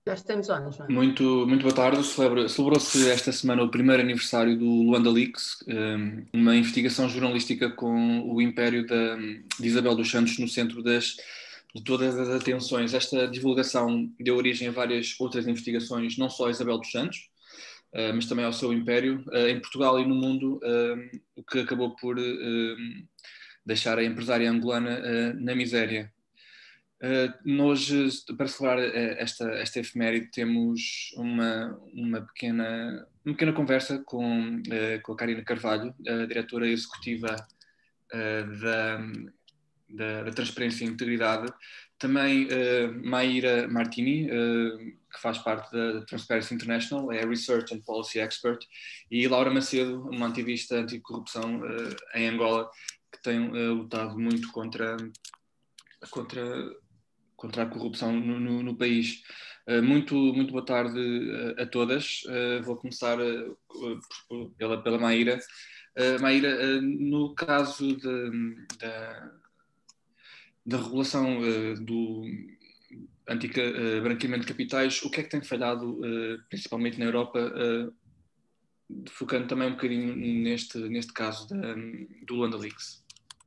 Já estamos on, João. Muito boa tarde. Celebrou-se esta semana o primeiro aniversário do Luanda Leaks, uma investigação jornalística com o império de Isabel dos Santos no centro de todas as atenções. Esta divulgação deu origem a várias outras investigações, não só a Isabel dos Santos, mas também ao seu império, em Portugal e no mundo, o que acabou por deixar a empresária angolana na miséria. Nós, para celebrar esta efeméride, temos uma pequena conversa com a Karina Carvalho, a diretora executiva da Transparência e Integridade, também Maíra Martini, que faz parte da Transparency International, é Research and Policy Expert, e Laura Macedo, uma ativista anticorrupção em Angola, que tem lutado muito contra a corrupção no país. Muito boa tarde a todas. Vou começar pela Maíra. Maíra, no caso da regulação do anti-branqueamento de capitais, o que é que tem falhado, principalmente na Europa, focando também um bocadinho neste caso do Luanda Leaks?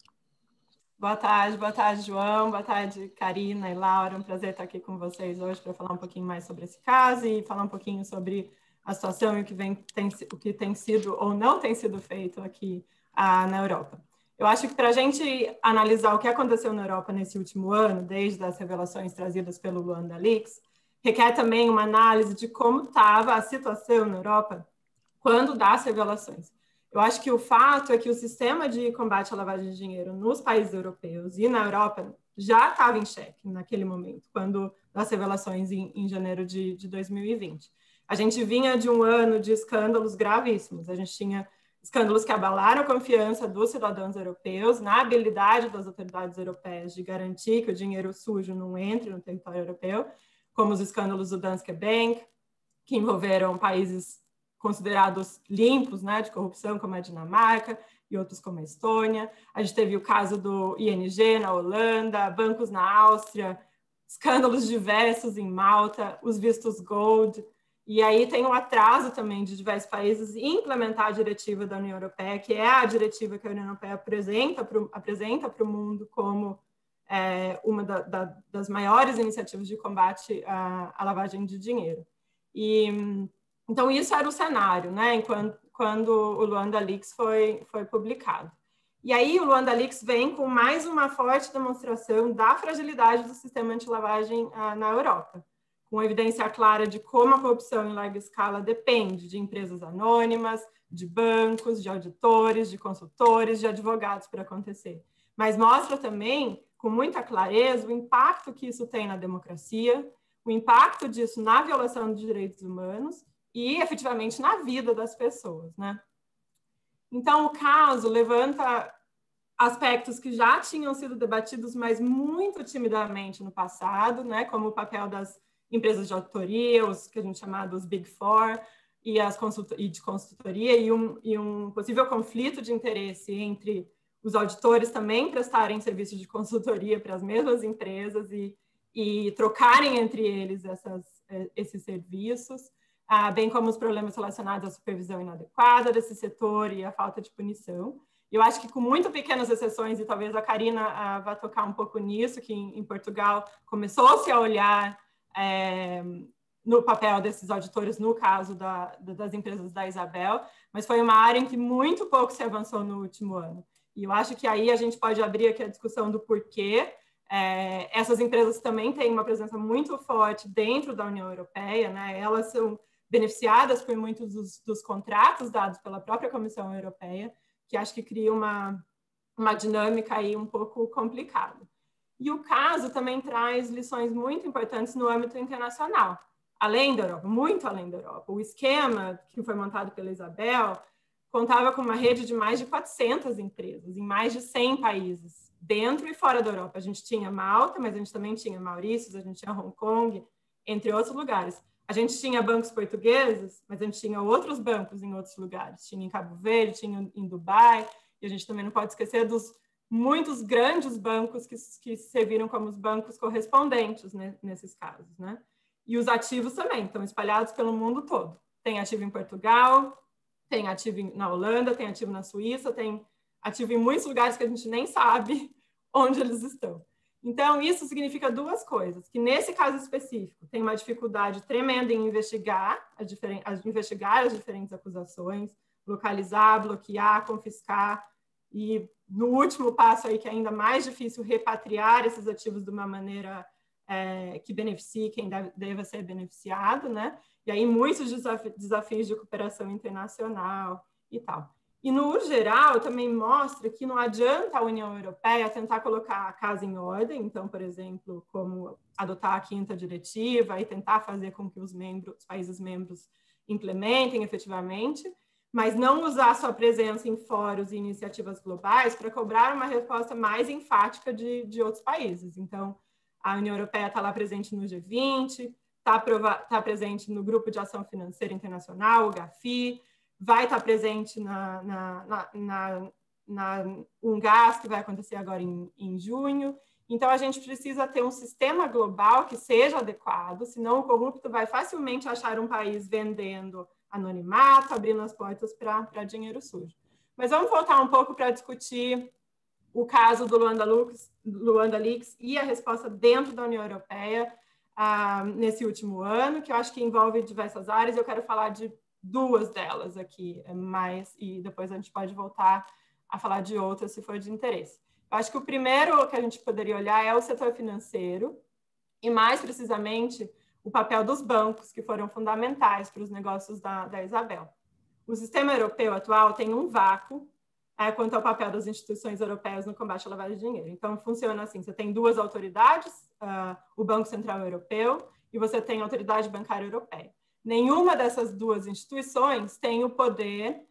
Boa tarde, João. Boa tarde, Karina e Laura. Um prazer estar aqui com vocês hoje para falar um pouquinho mais sobre esse caso e falar um pouquinho sobre a situação e o que tem sido ou não tem sido feito aqui na Europa. Eu acho que para a gente analisar o que aconteceu na Europa nesse último ano, desde as revelações trazidas pelo Luanda Leaks, requer também uma análise de como estava a situação na Europa quando das revelações. Eu acho que o fato é que o sistema de combate à lavagem de dinheiro nos países europeus e na Europa já estava em xeque naquele momento, quando das revelações em janeiro de 2020. A gente vinha de um ano de escândalos gravíssimos. A gente tinha escândalos que abalaram a confiança dos cidadãos europeus na habilidade das autoridades europeias de garantir que o dinheiro sujo não entre no território europeu, como os escândalos do Danske Bank, que envolveram países considerados limpos, né, de corrupção, como a Dinamarca e outros como a Estônia. A gente teve o caso do ING na Holanda, bancos na Áustria, escândalos diversos em Malta, os vistos Gold. E aí tem um atraso também de diversos países em implementar a diretiva da União Europeia, que é a diretiva que a União Europeia apresenta para o mundo como uma das maiores iniciativas de combate à lavagem de dinheiro. Então, isso era o cenário, né, quando o Luanda Leaks foi publicado. E aí, o Luanda Leaks vem com mais uma forte demonstração da fragilidade do sistema anti-lavagem na Europa, com evidência clara de como a corrupção em larga escala depende de empresas anônimas, de bancos, de auditores, de consultores, de advogados para acontecer. Mas mostra também, com muita clareza, o impacto que isso tem na democracia, o impacto disso na violação dos direitos humanos e, efetivamente, na vida das pessoas, né? Então, o caso levanta aspectos que já tinham sido debatidos, mas muito timidamente no passado, né? Como o papel das empresas de auditoria, os que a gente chama dos Big Four, e de consultoria, e um possível conflito de interesse entre os auditores também prestarem serviços de consultoria para as mesmas empresas e trocarem entre eles esses serviços, bem como os problemas relacionados à supervisão inadequada desse setor e a falta de punição. Eu acho que com muito pequenas exceções, e talvez a Karina vá tocar um pouco nisso, que em Portugal começou-se a olhar no papel desses auditores, no caso das empresas da Isabel, mas foi uma área em que muito pouco se avançou no último ano. E eu acho que aí a gente pode abrir aqui a discussão do porquê. Essas empresas também têm uma presença muito forte dentro da União Europeia, né? Elas são beneficiadas por muitos dos contratos dados pela própria Comissão Europeia, que acho que cria uma dinâmica aí um pouco complicada. E o caso também traz lições muito importantes no âmbito internacional, além da Europa, muito além da Europa. O esquema que foi montado pela Isabel contava com uma rede de mais de 400 empresas, em mais de 100 países, dentro e fora da Europa. A gente tinha Malta, mas a gente também tinha Maurícios, a gente tinha Hong Kong, entre outros lugares. A gente tinha bancos portugueses, mas a gente tinha outros bancos em outros lugares. Tinha em Cabo Verde, tinha em Dubai, e a gente também não pode esquecer dos muitos grandes bancos que serviram como os bancos correspondentes, né, nesses casos, né? E os ativos também estão espalhados pelo mundo todo. Tem ativo em Portugal, tem ativo na Holanda, tem ativo na Suíça, tem ativo em muitos lugares que a gente nem sabe onde eles estão. Então, isso significa duas coisas, que nesse caso específico tem uma dificuldade tremenda em investigar as diferentes acusações, localizar, bloquear, confiscar, e no último passo aí, que é ainda mais difícil, repatriar esses ativos de uma maneira que beneficie quem deva ser beneficiado, né? E aí muitos desafios de cooperação internacional e tal. E, no geral, também mostra que não adianta a União Europeia tentar colocar a casa em ordem, então, por exemplo, como adotar a quinta diretiva e tentar fazer com que os países membros implementem efetivamente, mas não usar sua presença em fóruns e iniciativas globais para cobrar uma resposta mais enfática de outros países. Então, a União Europeia está lá presente no G20, está presente no Grupo de Ação Financeira Internacional, o GAFI, vai estar presente na UNGAS, que vai acontecer agora em junho. Então, a gente precisa ter um sistema global que seja adequado, senão o corrupto vai facilmente achar um país vendendo anonimato, abrindo as portas para dinheiro sujo. Mas vamos voltar um pouco para discutir o caso do Luanda Leaks e a resposta dentro da União Europeia nesse último ano, que eu acho que envolve diversas áreas. Eu quero falar de duas delas aqui, e depois a gente pode voltar a falar de outras se for de interesse. Eu acho que o primeiro que a gente poderia olhar é o setor financeiro, e mais precisamente o papel dos bancos, que foram fundamentais para os negócios da Isabel. O sistema europeu atual tem um vácuo quanto ao papel das instituições europeias no combate à lavagem de dinheiro. Então, funciona assim, você tem duas autoridades, o Banco Central Europeu e você tem a Autoridade Bancária Europeia. Nenhuma dessas duas instituições tem o poder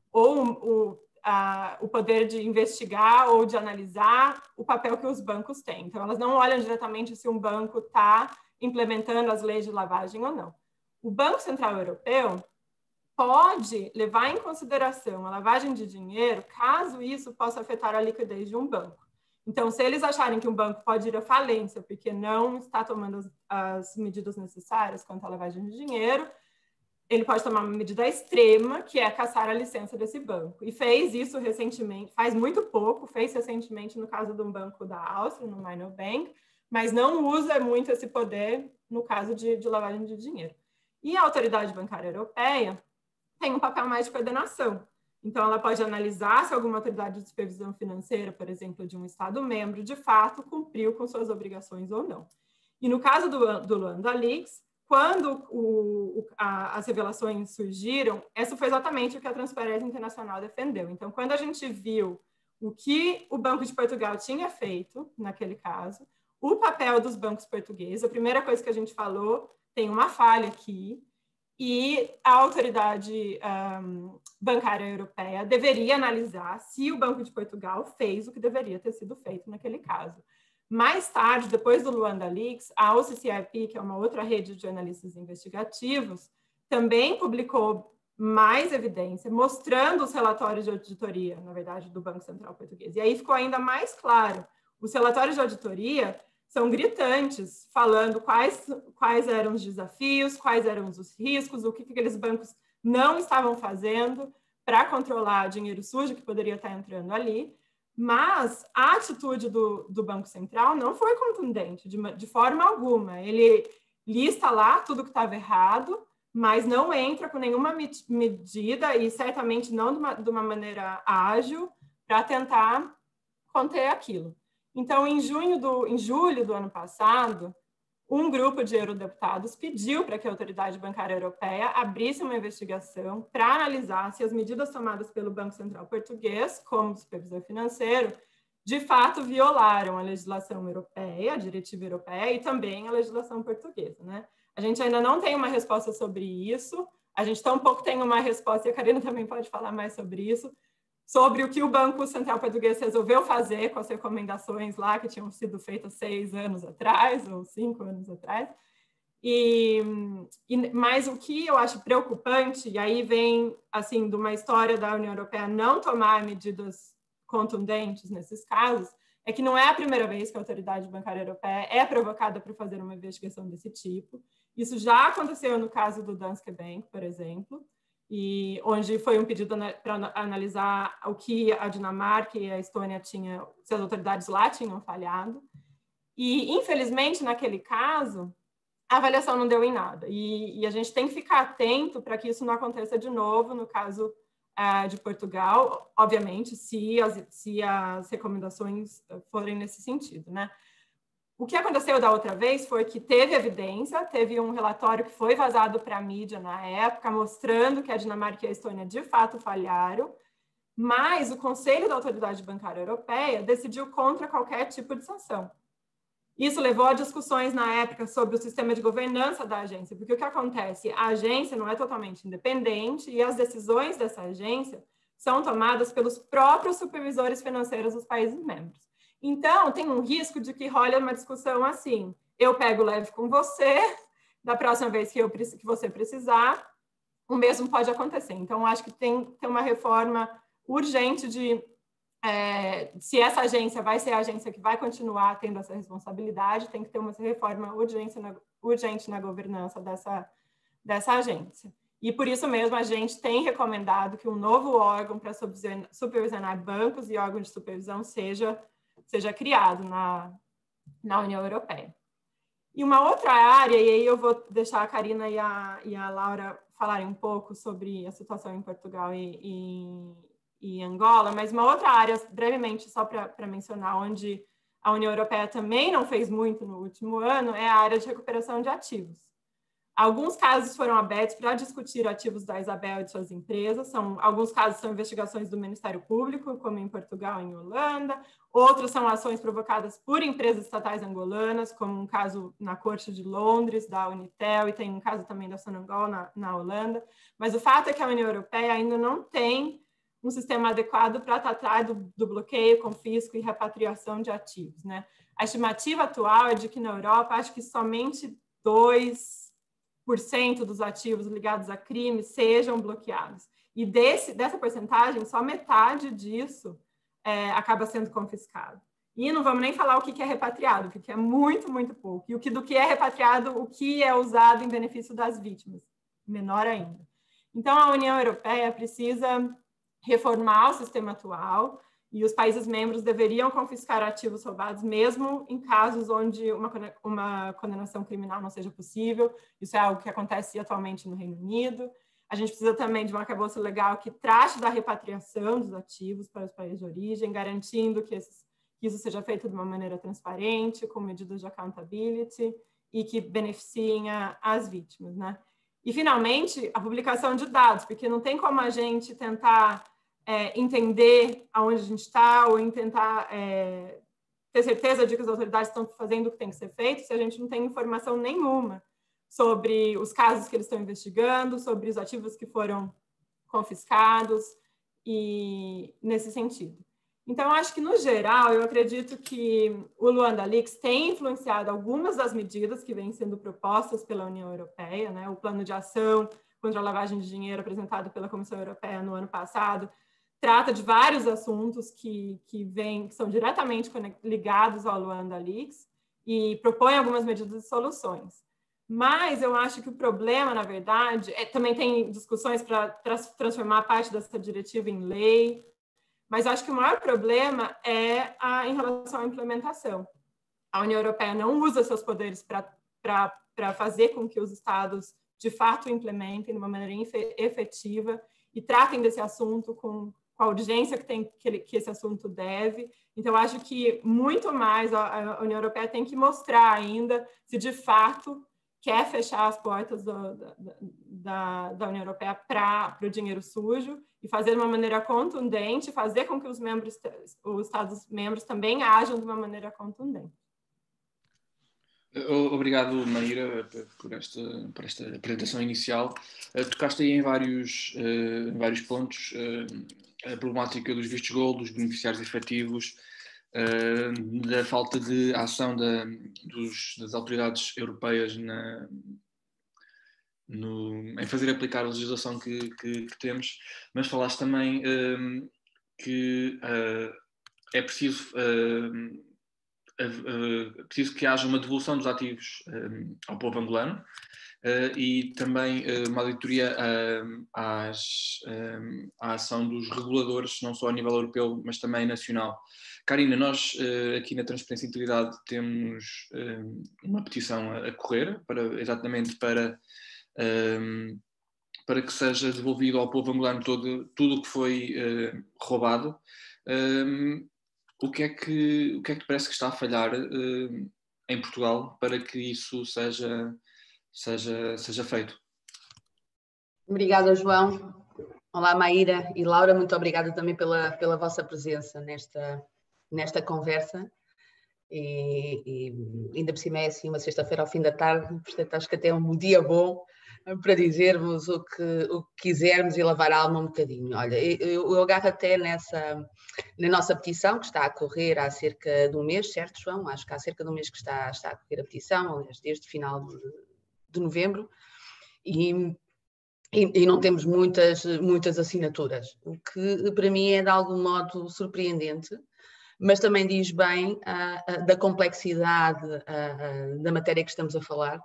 o poder de investigar ou de analisar o papel que os bancos têm. Então, elas não olham diretamente se um banco está implementando as leis de lavagem ou não. O Banco Central Europeu pode levar em consideração a lavagem de dinheiro caso isso possa afetar a liquidez de um banco. Então, se eles acharem que um banco pode ir à falência porque não está tomando as medidas necessárias quanto à lavagem de dinheiro, ele pode tomar uma medida extrema, que é cassar a licença desse banco. E fez isso recentemente, faz muito pouco, fez recentemente no caso de um banco da Áustria, no Minor Bank, mas não usa muito esse poder no caso de lavagem de dinheiro. E a Autoridade Bancária Europeia tem um papel mais de coordenação. Então, ela pode analisar se alguma autoridade de supervisão financeira, por exemplo, de um Estado-membro, de fato, cumpriu com suas obrigações ou não. E no caso do Luanda Leaks, quando as revelações surgiram, isso foi exatamente o que a Transparência Internacional defendeu. Então, quando a gente viu o que o Banco de Portugal tinha feito naquele caso, o papel dos bancos portugueses, a primeira coisa que a gente falou, tem uma falha aqui, e a Autoridade Bancária Europeia deveria analisar se o Banco de Portugal fez o que deveria ter sido feito naquele caso. Mais tarde, depois do Luanda Leaks, a OCCIP, que é uma outra rede de analistas investigativos, também publicou mais evidência, mostrando os relatórios de auditoria, na verdade, do Banco Central Português. E aí ficou ainda mais claro. Os relatórios de auditoria são gritantes, falando quais eram os desafios, quais eram os riscos, o que aqueles bancos não estavam fazendo para controlar dinheiro sujo que poderia estar entrando ali. Mas a atitude do Banco Central não foi contundente, de forma alguma. Ele lista lá tudo que estava errado, mas não entra com nenhuma medida, e certamente não de uma maneira ágil, para tentar conter aquilo. Então, em julho do ano passado, um grupo de eurodeputados pediu para que a Autoridade Bancária Europeia abrisse uma investigação para analisar se as medidas tomadas pelo Banco Central Português, como supervisor financeiro, de fato violaram a legislação europeia, a diretiva europeia e também a legislação portuguesa, né? A gente ainda não tem uma resposta sobre isso, a gente tampouco tem uma resposta, e a Karina também pode falar mais sobre isso, sobre o que o Banco Central Português resolveu fazer com as recomendações lá que tinham sido feitas 6 anos atrás, ou 5 anos atrás. Mas o que eu acho preocupante, e aí vem assim, de uma história da União Europeia não tomar medidas contundentes nesses casos, é que não é a primeira vez que a Autoridade Bancária Europeia é provocada para fazer uma investigação desse tipo. Isso já aconteceu no caso do Danske Bank, por exemplo, e onde foi um pedido para analisar o que a Dinamarca e a Estônia tinham, se as autoridades lá tinham falhado. E, infelizmente, naquele caso, a avaliação não deu em nada. E a gente tem que ficar atento para que isso não aconteça de novo no caso de Portugal, obviamente, se as recomendações forem nesse sentido, né? O que aconteceu da outra vez foi que teve evidência, teve um relatório que foi vazado para a mídia na época, mostrando que a Dinamarca e a Estônia de fato falharam, mas o Conselho da Autoridade Bancária Europeia decidiu contra qualquer tipo de sanção. Isso levou a discussões na época sobre o sistema de governança da agência, porque o que acontece? A agência não é totalmente independente e as decisões dessa agência são tomadas pelos próprios supervisores financeiros dos países membros. Então, tem um risco de que role uma discussão assim, eu pego leve com você, da próxima vez que você precisar, o mesmo pode acontecer. Então, acho que tem uma reforma urgente se essa agência vai ser a agência que vai continuar tendo essa responsabilidade, tem que ter uma reforma urgente na governança dessa agência. E por isso mesmo a gente tem recomendado que um novo órgão para supervisionar bancos e órgãos de supervisão seja criado na União Europeia. E uma outra área, e aí eu vou deixar a Karina e a Laura falarem um pouco sobre a situação em Portugal e Angola, mas uma outra área, brevemente, só para mencionar, onde a União Europeia também não fez muito no último ano, é a área de recuperação de ativos. Alguns casos foram abertos para discutir ativos da Isabel e de suas empresas. Alguns casos são investigações do Ministério Público, como em Portugal e em Holanda. Outros são ações provocadas por empresas estatais angolanas, como um caso na Corte de Londres, da Unitel, e tem um caso também da Sonangol na Holanda. Mas o fato é que a União Europeia ainda não tem um sistema adequado para tratar do bloqueio, confisco e repatriação de ativos, né? A estimativa atual é de que na Europa, acho que somente 2% dos ativos ligados a crimes sejam bloqueados. E dessa porcentagem, só metade disso acaba sendo confiscado. E não vamos nem falar o que é repatriado, porque é muito, muito pouco. E do que é repatriado, o que é usado em benefício das vítimas, menor ainda. Então, a União Europeia precisa reformar o sistema atual e os países membros deveriam confiscar ativos roubados, mesmo em casos onde uma condenação criminal não seja possível. Isso é algo que acontece atualmente no Reino Unido. A gente precisa também de um arcabouço legal que trate da repatriação dos ativos para os países de origem, garantindo que isso seja feito de uma maneira transparente, com medidas de accountability e que beneficiem as vítimas, né? E, finalmente, a publicação de dados, porque não tem como a gente tentar entender aonde a gente está ou tentar ter certeza de que as autoridades estão fazendo o que tem que ser feito se a gente não tem informação nenhuma sobre os casos que eles estão investigando, sobre os ativos que foram confiscados e nesse sentido. Então, acho que, no geral, eu acredito que o Luanda Leaks tem influenciado algumas das medidas que vêm sendo propostas pela União Europeia, né? O plano de ação contra a lavagem de dinheiro apresentado pela Comissão Europeia no ano passado trata de vários assuntos que são diretamente ligados ao Luanda Leaks e propõe algumas medidas e soluções. Mas eu acho que o problema, na verdade, também tem discussões para transformar parte dessa diretiva em lei, mas acho que o maior problema é em relação à implementação. A União Europeia não usa seus poderes para fazer com que os estados, de fato, implementem de uma maneira efetiva e tratem desse assunto com a urgência que esse assunto deve. Então, acho que muito mais a União Europeia tem que mostrar ainda se, de fato, quer fechar as portas da União Europeia para o dinheiro sujo e fazer de uma maneira contundente, fazer com que os Estados-membros também ajam de uma maneira contundente. Obrigado, Maíra, por esta apresentação inicial. Tocaste aí em vários pontos, a problemática dos vistos gold, dos beneficiários efetivos, da falta de ação das autoridades europeias em fazer aplicar a legislação que temos, mas falaste também que é preciso, preciso que haja uma devolução dos ativos ao povo angolano e também uma auditoria à ação dos reguladores, não só a nível europeu, mas também nacional. Karina, nós aqui na Transparência e Integridade temos uma petição a correr, exatamente para que seja devolvido ao povo angolano tudo o que foi roubado. O que é que te parece que está a falhar em Portugal para que isso seja feito? Obrigada, João. Olá, Maíra e Laura, muito obrigada também pela vossa presença nesta conversa. E ainda por cima é assim uma sexta-feira ao fim da tarde, portanto acho que até é um dia bom para dizermos o que quisermos e lavar a alma um bocadinho. Olha, eu agarro até na nossa petição, que está a correr há cerca de um mês, certo, João? Acho que há cerca de um mês que está a correr a petição, aliás, desde o final de novembro, e não temos muitas assinaturas, o que para mim é de algum modo surpreendente, mas também diz bem da complexidade da matéria que estamos a falar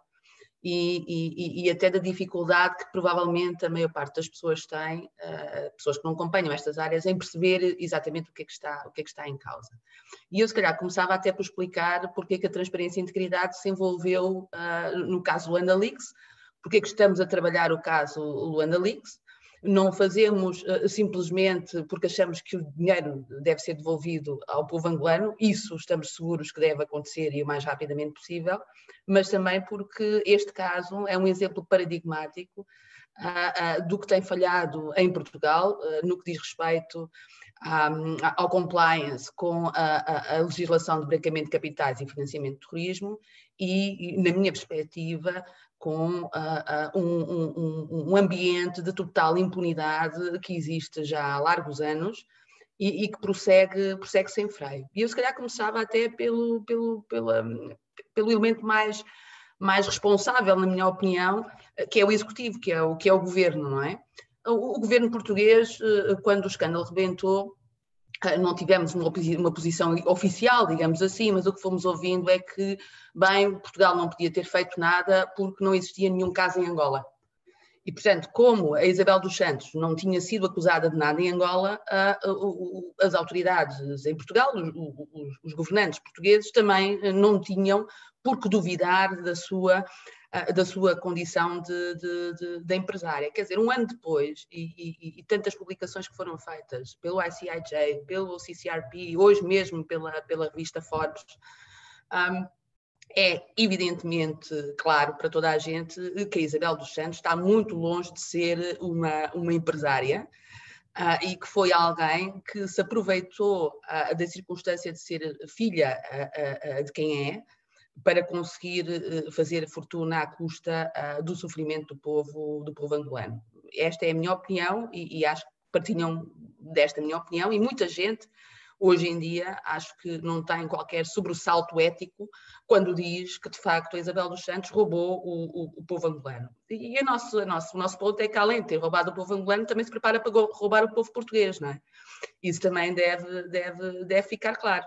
e até da dificuldade que provavelmente a maior parte das pessoas tem, pessoas que não acompanham estas áreas, em perceber exatamente o que é que está em causa. E eu se calhar começava até por explicar porque é que a Transparência e Integridade se envolveu no caso Luanda Leaks, porque é que estamos a trabalhar o caso Luanda Leaks. Não fazemos simplesmente porque achamos que o dinheiro deve ser devolvido ao povo angolano, isso estamos seguros que deve acontecer e o mais rapidamente possível, mas também porque este caso é um exemplo paradigmático do que tem falhado em Portugal, no que diz respeito ao compliance com a legislação de branqueamento de capitais e financiamento de terrorismo e, na minha perspectiva, com um ambiente de total impunidade que existe já há largos anos e que prossegue sem freio. E eu se calhar começava até pelo elemento mais responsável, na minha opinião, que é o executivo, que é o governo, não é? O governo português, quando o escândalo rebentou, não tivemos uma posição oficial, digamos assim, mas o que fomos ouvindo é que, bem, Portugal não podia ter feito nada porque não existia nenhum caso em Angola. E, portanto, como a Isabel dos Santos não tinha sido acusada de nada em Angola, as autoridades em Portugal, os governantes portugueses, também não tinham por que duvidar da sua condição de empresária. Quer dizer, um ano depois, e tantas publicações que foram feitas pelo ICIJ, pelo CCRP, hoje mesmo pela revista Forbes, é evidentemente claro para toda a gente que a Isabel dos Santos está muito longe de ser uma empresária e que foi alguém que se aproveitou da circunstância de ser filha de quem é, para conseguir fazer fortuna à custa do sofrimento do povo angolano. Esta é a minha opinião e acho que partilham desta minha opinião e muita gente hoje em dia acho que não tem qualquer sobressalto ético quando diz que de facto a Isabel dos Santos roubou o povo angolano. E o nosso ponto é que além de ter roubado o povo angolano também se prepara para roubar o povo português, não é? Isso também deve ficar claro.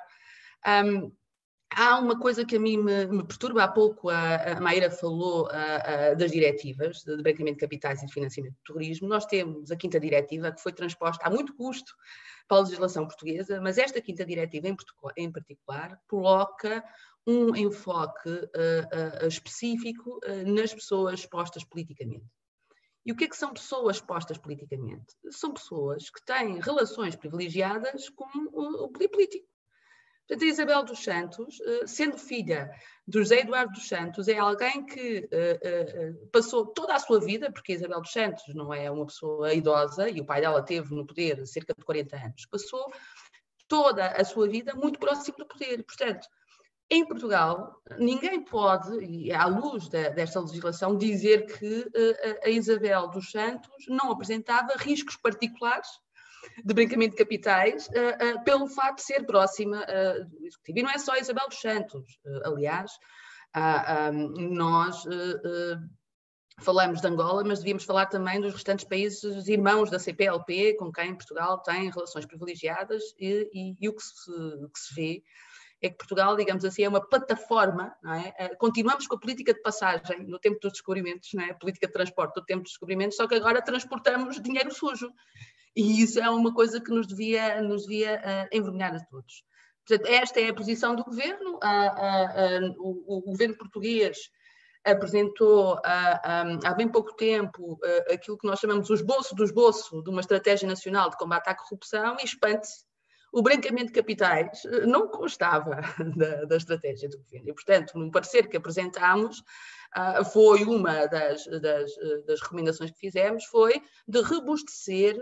Há uma coisa que a mim me perturba. Há pouco a Maíra falou das diretivas de branqueamento de capitais e de financiamento de terrorismo. Nós temos a quinta diretiva que foi transposta a muito custo para a legislação portuguesa, mas esta quinta diretiva em particular coloca um enfoque específico nas pessoas postas politicamente. E o que é que são pessoas postas politicamente? São pessoas que têm relações privilegiadas com o poder político. Portanto, a Isabel dos Santos, sendo filha do José Eduardo dos Santos, é alguém que passou toda a sua vida, porque a Isabel dos Santos não é uma pessoa idosa e o pai dela teve no poder cerca de 40 anos, passou toda a sua vida muito próximo do poder. Portanto, em Portugal, ninguém pode, e à luz desta legislação, dizer que a Isabel dos Santos não apresentava riscos particulares de branqueamento de capitais pelo facto de ser próxima do Executivo. E não é só Isabel dos Santos. Aliás, nós falamos de Angola, mas devíamos falar também dos restantes países irmãos da CPLP, com quem Portugal tem relações privilegiadas, e o que se vê é que Portugal, digamos assim, é uma plataforma, não é? Continuamos com a política de passagem no tempo dos descobrimentos, não é? A política de transporte do tempo dos descobrimentos, só que agora transportamos dinheiro sujo. E isso é uma coisa que nos devia envergonhar a todos. Portanto, esta é a posição do governo. O governo português apresentou há bem pouco tempo aquilo que nós chamamos o esboço do esboço de uma estratégia nacional de combate à corrupção, e espante-se, o branqueamento de capitais não constava da estratégia do governo. E, portanto, no parecer que apresentámos, foi uma das recomendações que fizemos, foi de robustecer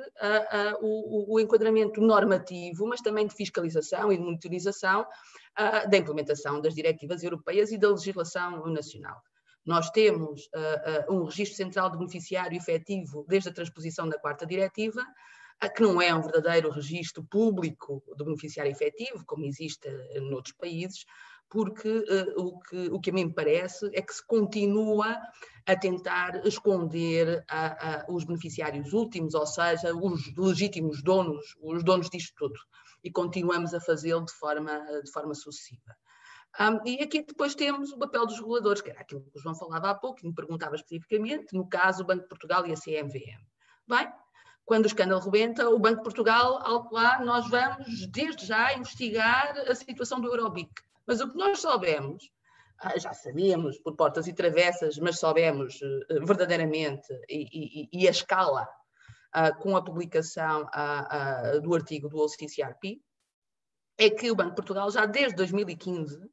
o enquadramento normativo, mas também de fiscalização e de monitorização da implementação das diretivas europeias e da legislação nacional. Nós temos um registro central de beneficiário efetivo desde a transposição da 4ª diretiva, que não é um verdadeiro registro público do beneficiário efetivo, como existe noutros países, porque o que a mim me parece é que se continua a tentar esconder os beneficiários últimos, ou seja, os legítimos donos, os donos disto tudo, e continuamos a fazê-lo de forma sucessiva. E aqui depois temos o papel dos reguladores, que era aquilo que o João falava há pouco, e me perguntava especificamente, no caso o Banco de Portugal e a CMVM. Bem, quando o escândalo rebenta, o Banco de Portugal, lá nós vamos desde já investigar a situação do Eurobic. Mas o que nós soubemos, já sabíamos por portas e travessas, mas soubemos verdadeiramente e a escala com a publicação do artigo do OCCRP, é que o Banco de Portugal já desde 2015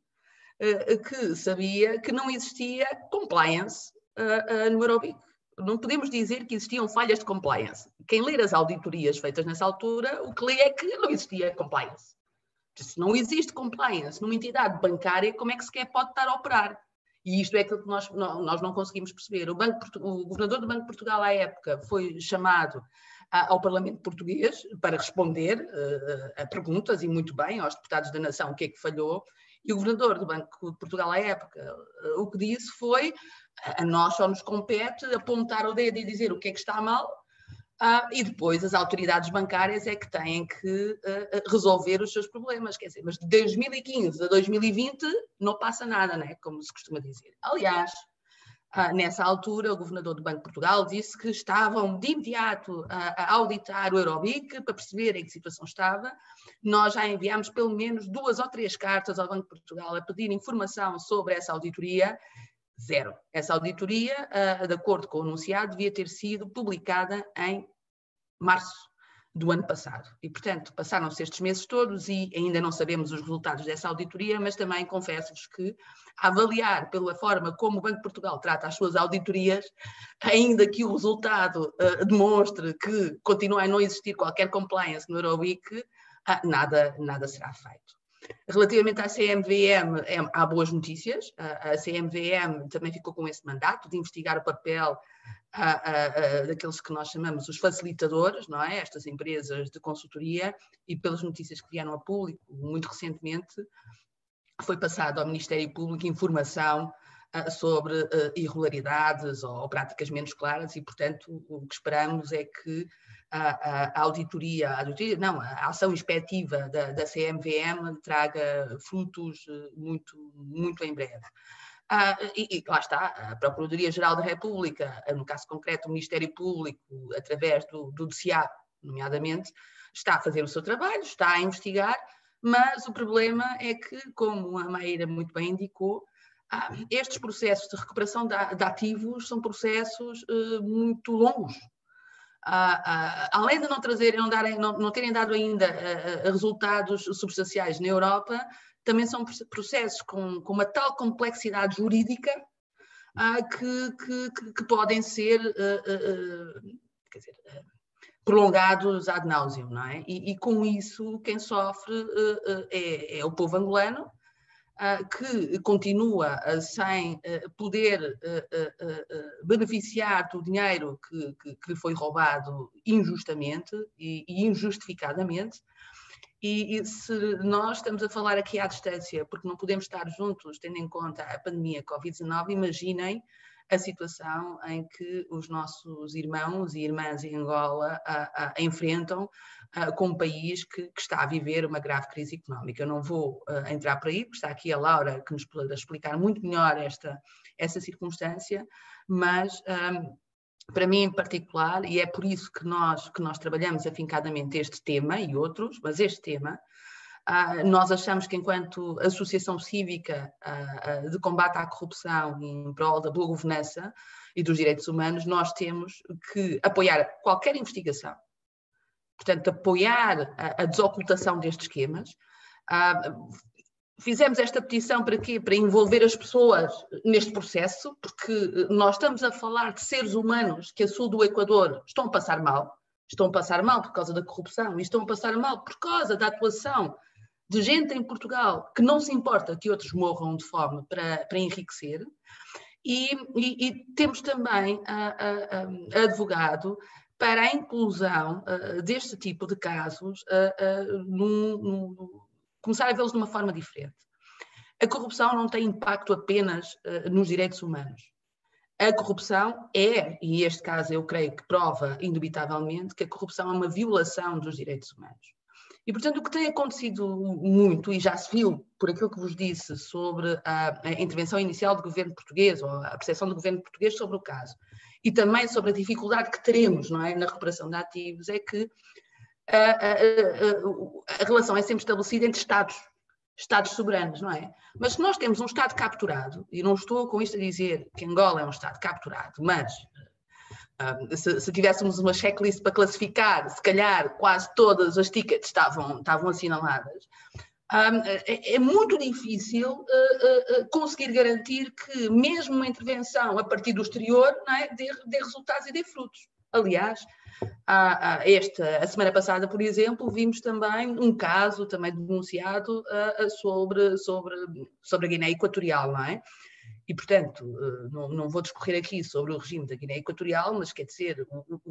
que sabia que não existia compliance no Eurobic. Não podemos dizer que existiam falhas de compliance. Quem ler as auditorias feitas nessa altura, o que lê é que não existia compliance. Se não existe compliance numa entidade bancária, como é que sequer pode estar a operar? E isto é aquilo que nós não conseguimos perceber. O governador do Banco de Portugal, à época, foi chamado ao Parlamento Português para responder a perguntas, e muito bem, aos deputados da Nação, o que é que falhou. E o governador do Banco de Portugal, à época, o que disse foi: a nós só nos compete apontar o dedo e dizer o que é que está mal, e depois as autoridades bancárias é que têm que resolver os seus problemas. Quer dizer, mas de 2015 a 2020 não passa nada, né? Como se costuma dizer. Aliás, nessa altura, o governador do Banco de Portugal disse que estavam de imediato a auditar o Eurobic para perceber em que situação estava. Nós já enviámos pelo menos 2 ou 3 cartas ao Banco de Portugal a pedir informação sobre essa auditoria. Zero. Essa auditoria, de acordo com o anunciado, devia ter sido publicada em março do ano passado. E, portanto, passaram-se estes meses todos e ainda não sabemos os resultados dessa auditoria, mas também confesso-vos que, a avaliar pela forma como o Banco de Portugal trata as suas auditorias, ainda que o resultado demonstre que continua a não existir qualquer compliance no Eurobic, nada será feito. Relativamente à CMVM, há boas notícias. A CMVM também ficou com esse mandato de investigar o papel daqueles que nós chamamos os facilitadores, não é? Estas empresas de consultoria, e pelas notícias que vieram a público, muito recentemente, foi passado ao Ministério Público informação sobre irregularidades ou práticas menos claras, e, portanto, o que esperamos é que a ação inspectiva da CMVM traga frutos muito em breve. E lá está, a Procuradoria-Geral da República, no caso concreto o Ministério Público, através do DCA, nomeadamente, está a fazer o seu trabalho, está a investigar, mas o problema é que, como a Maíra muito bem indicou, estes processos de recuperação de ativos são processos muito longos. Além de não terem dado ainda resultados substanciais na Europa, também são processos com uma tal complexidade jurídica que podem ser prolongados ad nauseam, não é? E com isso quem sofre é o povo angolano, que continua sem poder beneficiar do dinheiro que lhe foi roubado injustamente e injustificadamente. E se nós estamos a falar aqui à distância, porque não podemos estar juntos, tendo em conta a pandemia Covid-19, imaginem a situação em que os nossos irmãos e irmãs em Angola enfrentam com um país que está a viver uma grave crise económica. Eu não vou entrar por aí, porque está aqui a Laura que nos poderá explicar muito melhor essa circunstância, mas para mim em particular, e é por isso que nós trabalhamos afincadamente este tema e outros, mas este tema, nós achamos que enquanto associação cívica de combate à corrupção em prol da boa governança e dos direitos humanos, nós temos que apoiar qualquer investigação. Portanto, apoiar a desocultação destes esquemas. Fizemos esta petição para quê? Para envolver as pessoas neste processo, porque nós estamos a falar de seres humanos que a sul do Equador estão a passar mal. Estão a passar mal por causa da corrupção e estão a passar mal por causa da atuação de gente em Portugal que não se importa que outros morram de fome para enriquecer. E temos também advogado para a inclusão deste tipo de casos, começar a vê-los de uma forma diferente. A corrupção não tem impacto apenas nos direitos humanos. A corrupção e este caso eu creio que prova indubitavelmente que a corrupção é uma violação dos direitos humanos. E, portanto, o que tem acontecido muito, e já se viu por aquilo que vos disse sobre a intervenção inicial do governo português, ou a percepção do governo português sobre o caso, e também sobre a dificuldade que teremos, não é, na recuperação de ativos, é que a relação é sempre estabelecida entre Estados soberanos, não é? Mas se nós temos um Estado capturado, e não estou com isto a dizer que Angola é um Estado capturado, mas se tivéssemos uma checklist para classificar, se calhar quase todas as tickets estavam assinaladas, é muito difícil conseguir garantir que mesmo uma intervenção a partir do exterior, não é, dê resultados e dê frutos. Aliás, a semana passada, por exemplo, vimos também um caso também denunciado sobre a Guiné Equatorial, não é? E, portanto, não vou discorrer aqui sobre o regime da Guiné Equatorial, mas quer dizer,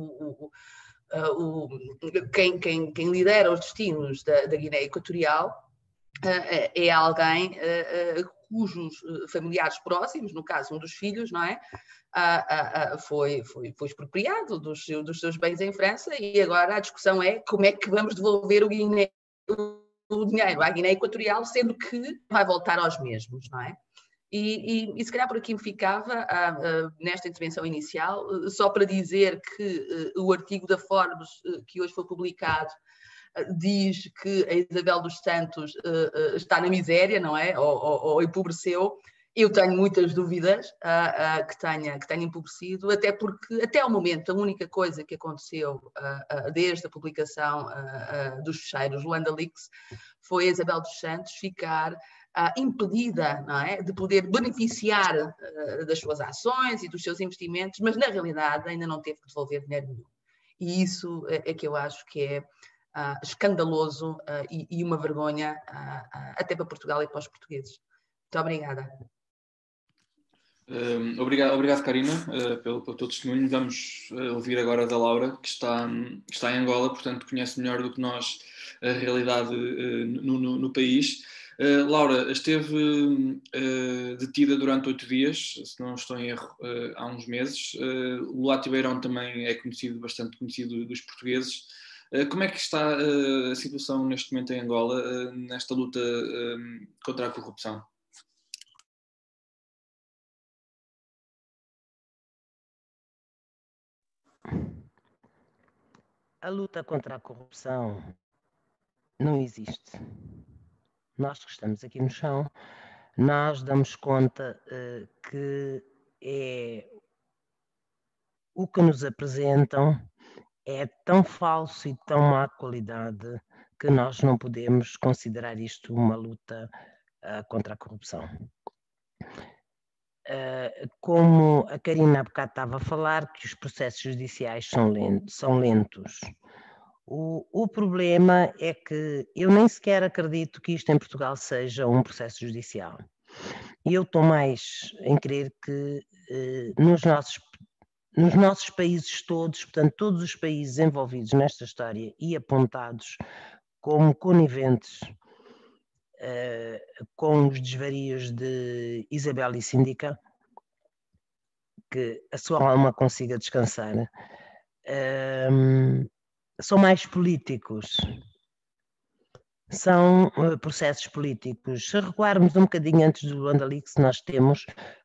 quem lidera os destinos da Guiné Equatorial é alguém cujos familiares próximos, no caso um dos filhos, não é? Foi expropriado dos seus bens em França, e agora a discussão é como é que vamos devolver o dinheiro à Guiné Equatorial, sendo que vai voltar aos mesmos, não é? E se calhar por aqui me ficava, nesta intervenção inicial, só para dizer que o artigo da Forbes que hoje foi publicado diz que a Isabel dos Santos está na miséria, não é? Ou empobreceu. Eu tenho muitas dúvidas que tenha empobrecido, até porque, até ao momento, a única coisa que aconteceu desde a publicação dos fecheiros Luanda Leaks foi a Isabel dos Santos ficar impedida, não é, de poder beneficiar das suas ações e dos seus investimentos, mas na realidade ainda não teve que devolver dinheiro nenhum. E isso é que eu acho que é escandaloso e uma vergonha até para Portugal e para os portugueses. Muito obrigada. Obrigado, Karina, pelo teu testemunho. Vamos ouvir agora da Laura, que está em Angola, portanto conhece melhor do que nós a realidade no país. Laura, esteve detida durante 8 dias, se não estou em erro, há uns meses. O Luati Beirão também é bastante conhecido dos portugueses. Como é que está a situação neste momento em Angola, nesta luta contra a corrupção? A luta contra a corrupção não existe. Nós que estamos aqui no chão, nós damos conta que o que nos apresentam é tão falso e tão má qualidade que nós não podemos considerar isto uma luta contra a corrupção. Como a Karina há bocado estava a falar, que os processos judiciais são lentos. O problema é que eu nem sequer acredito que isto em Portugal seja um processo judicial. E eu estou mais em crer que nos nossos países todos, portanto, todos os países envolvidos nesta história e apontados como coniventes com os desvarios de Isabel e Síndica, que a sua alma consiga descansar, são mais políticos. São processos políticos. Se recuarmos um bocadinho antes do Luanda Leaks, nós temos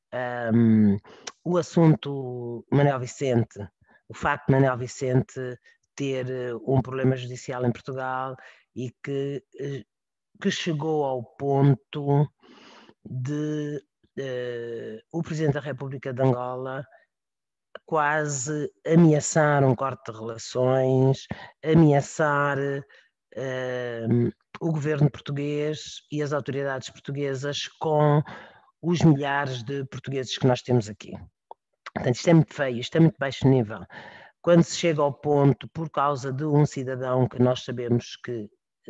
o assunto Manuel Vicente, o facto de Manuel Vicente ter um problema judicial em Portugal e que chegou ao ponto de o Presidente da República de Angola quase ameaçar um corte de relações, ameaçar o governo português e as autoridades portuguesas com os milhares de portugueses que nós temos aqui. Portanto, isto é muito feio, isto é muito baixo nível. Quando se chega ao ponto, por causa de um cidadão que nós sabemos que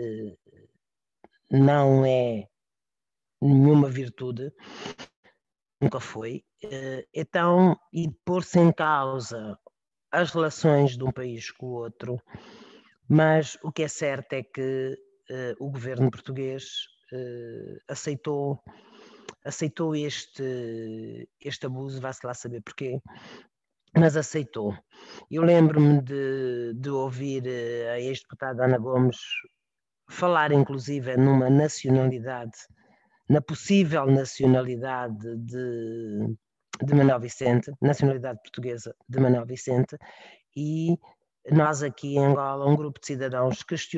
não é nenhuma virtude, nunca foi, então, e pôr-se em causa as relações de um país com o outro, mas o que é certo é que o governo português aceitou este abuso, vá-se lá saber porquê, mas aceitou. Eu lembro-me de ouvir a ex-deputada Ana Gomes falar inclusive numa nacionalidade, na possível nacionalidade de Manuel Vicente, nacionalidade portuguesa de Manuel Vicente, e nós aqui em Angola, um grupo de cidadãos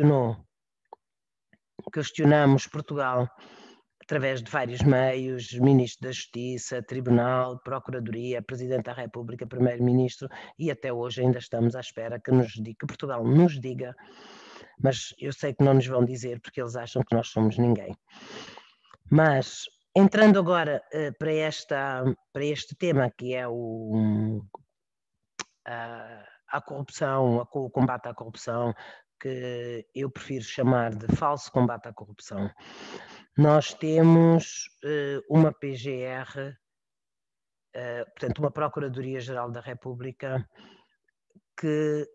questionamos Portugal através de vários meios, Ministro da Justiça, Tribunal, Procuradoria, Presidente da República, Primeiro-Ministro, e até hoje ainda estamos à espera que Portugal nos diga, mas eu sei que não nos vão dizer porque eles acham que nós somos ninguém. Mas, entrando agora para este tema que é a corrupção, o combate à corrupção, que eu prefiro chamar de falso combate à corrupção. Nós temos uma PGR, portanto, uma Procuradoria-Geral da República que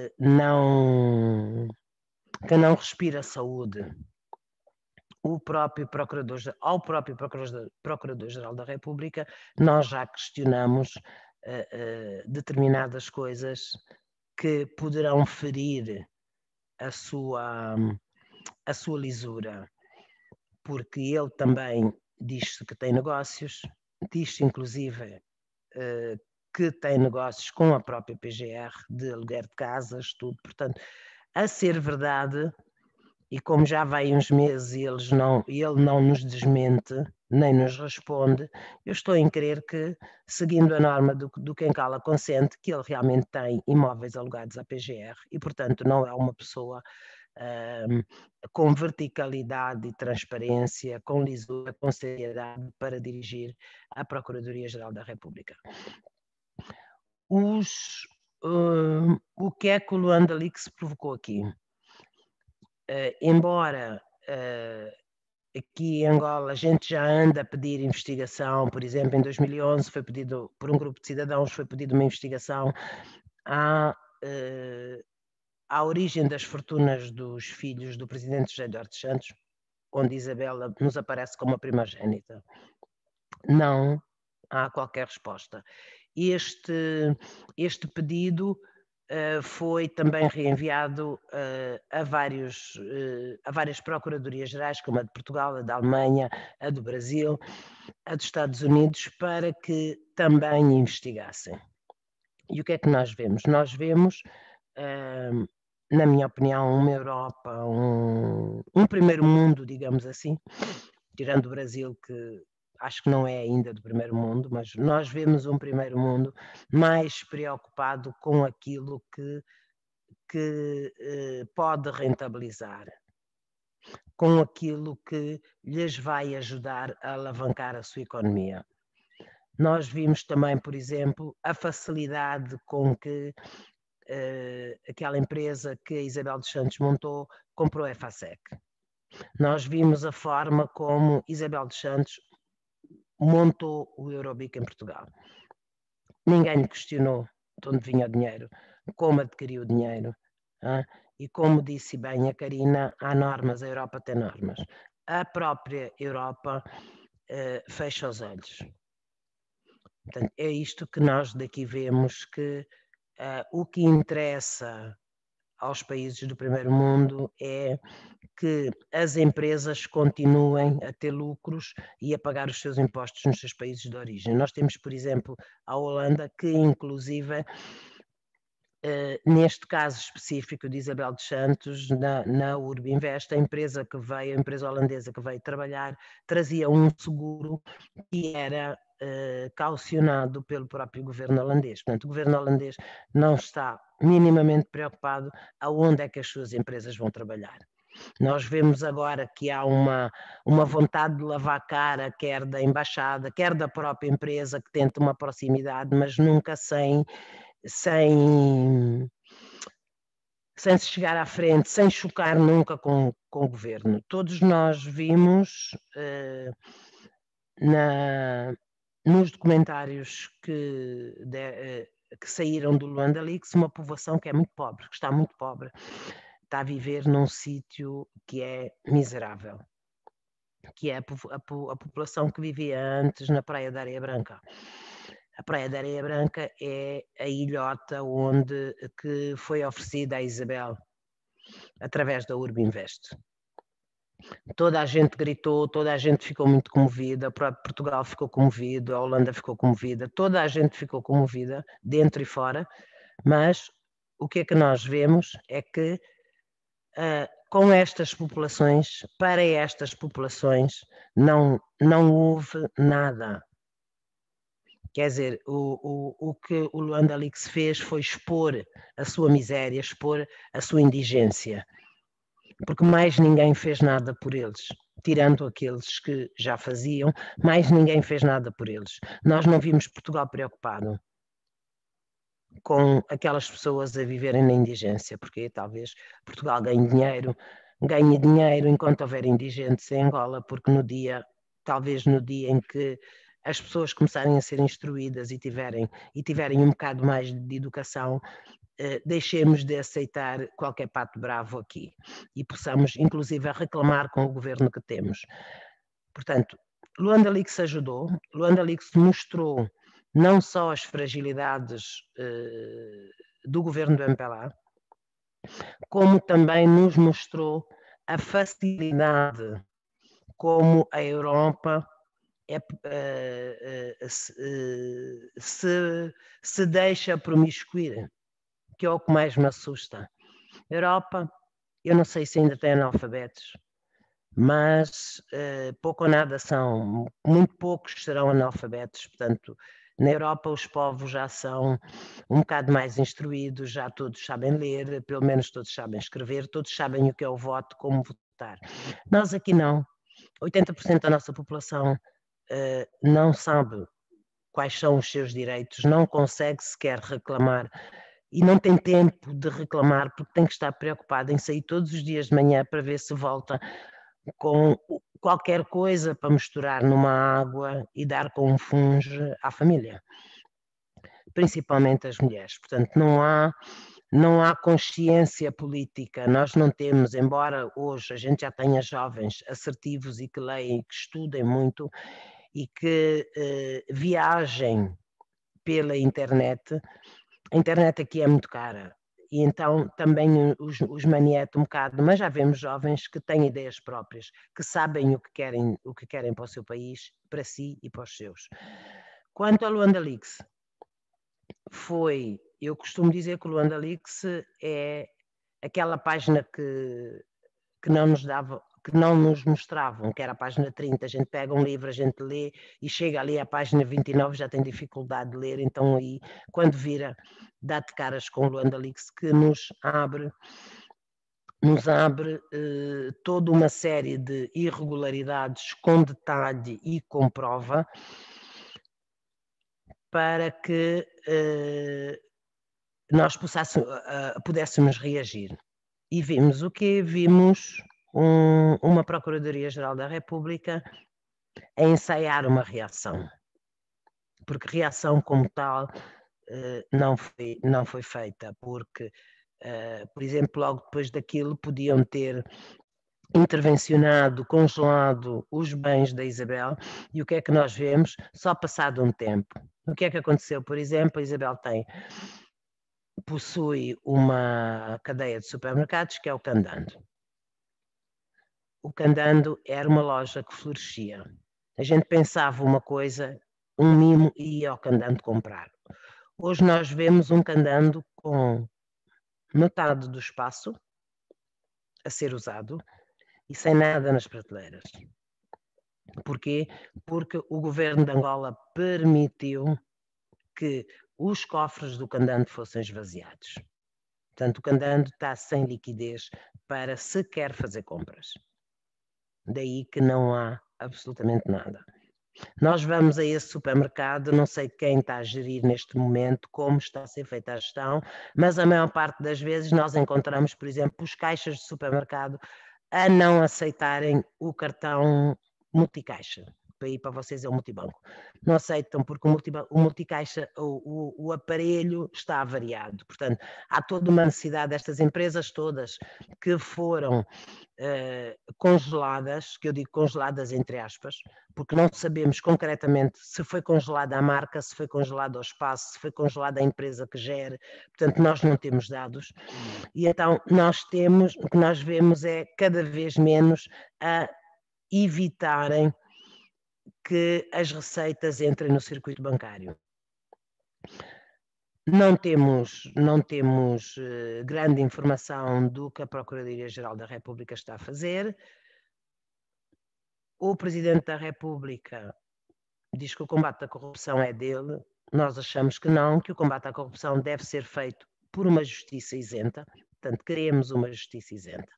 não respira saúde. Ao próprio Procurador-Geral da República, nós já questionamos determinadas coisas que poderão ferir a sua lisura, porque ele também diz-se que tem negócios, diz-se inclusive que tem negócios com a própria PGR de aluguer de casas, tudo, portanto, a ser verdade, e como já vai uns meses e ele não nos desmente, nem nos responde, eu estou em crer que, seguindo a norma do quem cala consente, que ele realmente tem imóveis alugados à PGR e, portanto, não é uma pessoa com verticalidade e transparência, com lisura, com seriedade para dirigir a Procuradoria-Geral da República. O que é que o Luanda Leaks provocou aqui? Embora aqui em Angola a gente já anda a pedir investigação, por exemplo, em 2011 foi pedido, por um grupo de cidadãos, foi pedido uma investigação à origem das fortunas dos filhos do presidente José Eduardo Santos, onde Isabela nos aparece como a primogênita. Não há qualquer resposta. Este pedido foi também reenviado a várias procuradorias gerais, como a de Portugal, a da Alemanha, a do Brasil, a dos Estados Unidos, para que também investigassem. E o que é que nós vemos? Nós vemos, na minha opinião, uma Europa, um primeiro mundo, digamos assim, tirando o Brasil, que acho que não é ainda do primeiro mundo, mas nós vemos um primeiro mundo mais preocupado com aquilo que pode rentabilizar, com aquilo que lhes vai ajudar a alavancar a sua economia. Nós vimos também, por exemplo, a facilidade com que aquela empresa que a Isabel dos Santos montou comprou a EFASEC. Nós vimos a forma como Isabel dos Santos montou o Eurobic em Portugal. Ninguém lhe questionou de onde vinha o dinheiro, como adquiriu o dinheiro. E como disse bem a Karina, há normas, a Europa tem normas. A própria Europa fecha os olhos. Portanto, é isto que nós daqui vemos, que o que interessa aos países do primeiro mundo é que as empresas continuem a ter lucros e a pagar os seus impostos nos seus países de origem. Nós temos, por exemplo, a Holanda, que inclusive, neste caso específico de Isabel dos Santos, na Urbinvest, a empresa holandesa que veio trabalhar, trazia um seguro que era caucionado pelo próprio governo holandês. Portanto, o governo holandês não está minimamente preocupado aonde é que as suas empresas vão trabalhar. Nós vemos agora que há uma vontade de lavar a cara, quer da embaixada, quer da própria empresa, que tenta uma proximidade, mas nunca sem se chegar à frente, sem chocar nunca com o governo. Todos nós vimos nos documentários que saíram do Luanda Leaks uma povoação que é muito pobre, que está muito pobre, está a viver num sítio que é miserável, que é a população que vivia antes na Praia da Areia Branca. A Praia da Areia Branca é a ilhota que foi oferecida a Isabel através da Urbinvest. Toda a gente gritou, toda a gente ficou muito comovida, o próprio Portugal ficou comovido, a Holanda ficou comovida, toda a gente ficou comovida, dentro e fora, mas o que é que nós vemos é que com estas populações, para estas populações, não houve nada. Quer dizer, o que o Luanda Leaks fez foi expor a sua miséria, expor a sua indigência, porque mais ninguém fez nada por eles, tirando aqueles que já faziam, mais ninguém fez nada por eles. Nós não vimos Portugal preocupado com aquelas pessoas a viverem na indigência, porque talvez Portugal ganhe dinheiro enquanto houver indigentes em Angola, porque talvez no dia em que as pessoas começarem a ser instruídas e tiverem um bocado mais de educação, deixemos de aceitar qualquer pato bravo aqui e possamos inclusive reclamar com o governo que temos. Portanto, Luanda Leaks ajudou, Luanda Leaks mostrou não só as fragilidades do governo do MPLA, como também nos mostrou a facilidade como a Europa se deixa promiscuir, que é o que mais me assusta. A Europa, eu não sei se ainda tem analfabetos, mas pouco ou nada são, muito poucos serão analfabetos, portanto, na Europa os povos já são um bocado mais instruídos, já todos sabem ler, pelo menos todos sabem escrever, todos sabem o que é o voto, como votar. Nós aqui não. 80% da nossa população não sabe quais são os seus direitos, não consegue sequer reclamar e não tem tempo de reclamar porque tem que estar preocupado em sair todos os dias de manhã para ver se volta com qualquer coisa para misturar numa água e dar com um fungo à família, principalmente as mulheres. Portanto, não há consciência política, nós não temos, embora hoje a gente já tenha jovens assertivos e que leem, que estudem muito e que viajem pela internet. A internet aqui é muito cara e então também os manieta um bocado, mas já vemos jovens que têm ideias próprias, que sabem o que querem para o seu país, para si e para os seus. Quanto ao Luanda Leaks, eu costumo dizer que o Luanda Leaks é aquela página que não nos mostravam, que era a página 30, a gente pega um livro, a gente lê e chega ali à página 29, já tem dificuldade de ler, então aí, quando vira, dá-te caras com o Luanda Leaks, que nos abre toda uma série de irregularidades com detalhe e com prova, para que nós pudéssemos reagir. E vimos o quê? Vimos uma Procuradoria-Geral da República a ensaiar uma reação, porque reação como tal não foi feita, porque, por exemplo, logo depois daquilo podiam ter intervencionado, congelado os bens da Isabel, e o que é que nós vemos? Só passado um tempo, O que é que aconteceu? Por exemplo, a Isabel possui uma cadeia de supermercados que é o Candando. O Candando era uma loja que florescia. A gente pensava uma coisa, um mimo, e ia ao Candando comprar. Hoje nós vemos um Candando com metade do espaço a ser usado e sem nada nas prateleiras. Porquê? Porque o governo de Angola permitiu que os cofres do Candando fossem esvaziados. Portanto, o Candando está sem liquidez para sequer fazer compras. Daí que não há absolutamente nada. Nós vamos a esse supermercado, não sei quem está a gerir neste momento, como está a ser feita a gestão, mas a maior parte das vezes nós encontramos, por exemplo, os caixas de supermercado a não aceitarem o cartão multicaixa. Para ir para vocês é o multibanco. Não aceitam porque o multicaixa, o aparelho está avariado. Portanto, há toda uma necessidade destas empresas todas que foram congeladas, que eu digo congeladas entre aspas, porque não sabemos concretamente se foi congelada a marca, se foi congelado o espaço, se foi congelada a empresa que gere, portanto nós não temos dados, e então o que nós vemos é cada vez menos a evitarem que as receitas entrem no circuito bancário. Não temos grande informação do que a Procuradoria-Geral da República está a fazer. O Presidente da República diz que o combate à corrupção é dele. Nós achamos que não, que o combate à corrupção deve ser feito por uma justiça isenta. Portanto, queremos uma justiça isenta.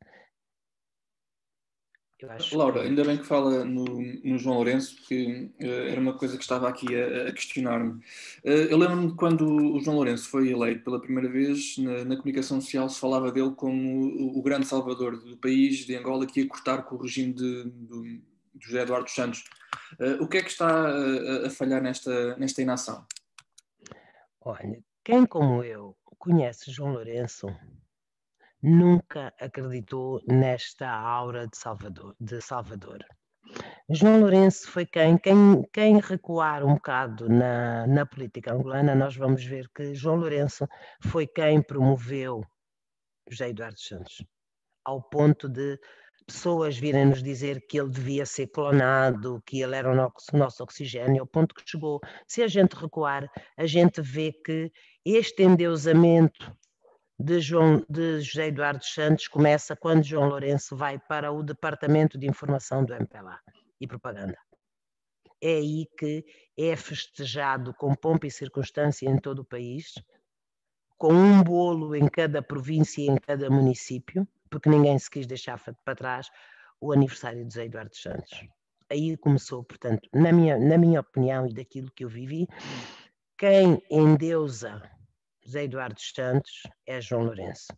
Laura, ainda bem que fala no João Lourenço, porque era uma coisa que estava aqui a questionar-me. Eu lembro-me quando o João Lourenço foi eleito pela primeira vez, na comunicação social se falava dele como o grande salvador do país, de Angola, que ia cortar com o regime de José Eduardo dos Santos. O que é que está a falhar nesta inação? Olha, quem como eu conhece João Lourenço nunca acreditou nesta aura de Salvador. João Lourenço foi quem recuar um bocado na política angolana, nós vamos ver que João Lourenço foi quem promoveu José Eduardo dos Santos, ao ponto de pessoas virem nos dizer que ele devia ser clonado, que ele era o nosso oxigênio, ao ponto que chegou. Se a gente recuar, a gente vê que este endeusamento de José Eduardo dos Santos começa quando João Lourenço vai para o Departamento de Informação do MPLA e Propaganda. É aí que é festejado com pompa e circunstância em todo o país, com um bolo em cada província e em cada município, porque ninguém se quis deixar para trás, o aniversário de José Eduardo dos Santos. Aí começou, portanto, na minha opinião e daquilo que eu vivi, quem endeusa José Eduardo dos Santos é João Lourenço.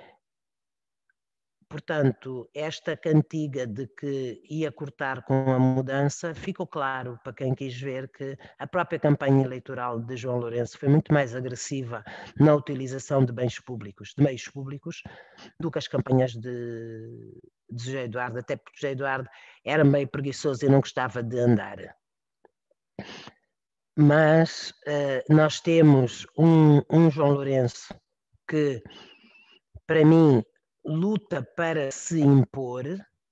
Portanto, esta cantiga de que ia cortar com a mudança, ficou claro para quem quis ver que a própria campanha eleitoral de João Lourenço foi muito mais agressiva na utilização de meios públicos, do que as campanhas de José Eduardo, até porque José Eduardo era meio preguiçoso e não gostava de andar. Mas nós temos um João Lourenço que, para mim, luta para se impor,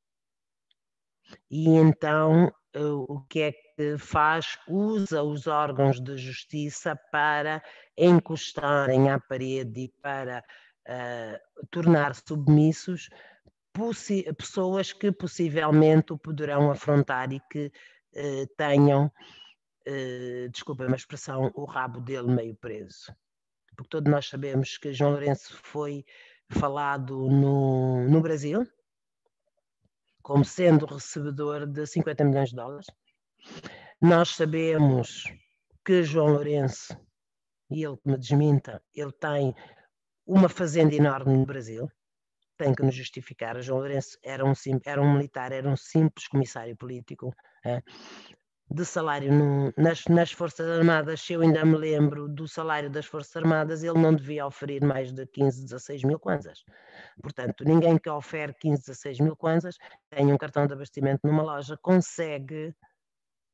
e então o que é que faz? Usa os órgãos de justiça para encostarem à parede e para tornar submissos pessoas que possivelmente o poderão afrontar e que tenham, desculpem a expressão, o rabo dele meio preso. Porque todos nós sabemos que João Lourenço foi falado no Brasil como sendo recebedor de 50 milhões de dólares. Nós sabemos que João Lourenço, e ele que me desminta, ele tem uma fazenda enorme no Brasil, tem que nos justificar. João Lourenço era um militar, era um simples comissário político, de salário nas Forças Armadas. Se eu ainda me lembro do salário das Forças Armadas, ele não devia oferir mais de 15, 16 mil kwanzas. Portanto, ninguém que ofere 15, 16 mil kwanzas, tem um cartão de abastecimento numa loja, consegue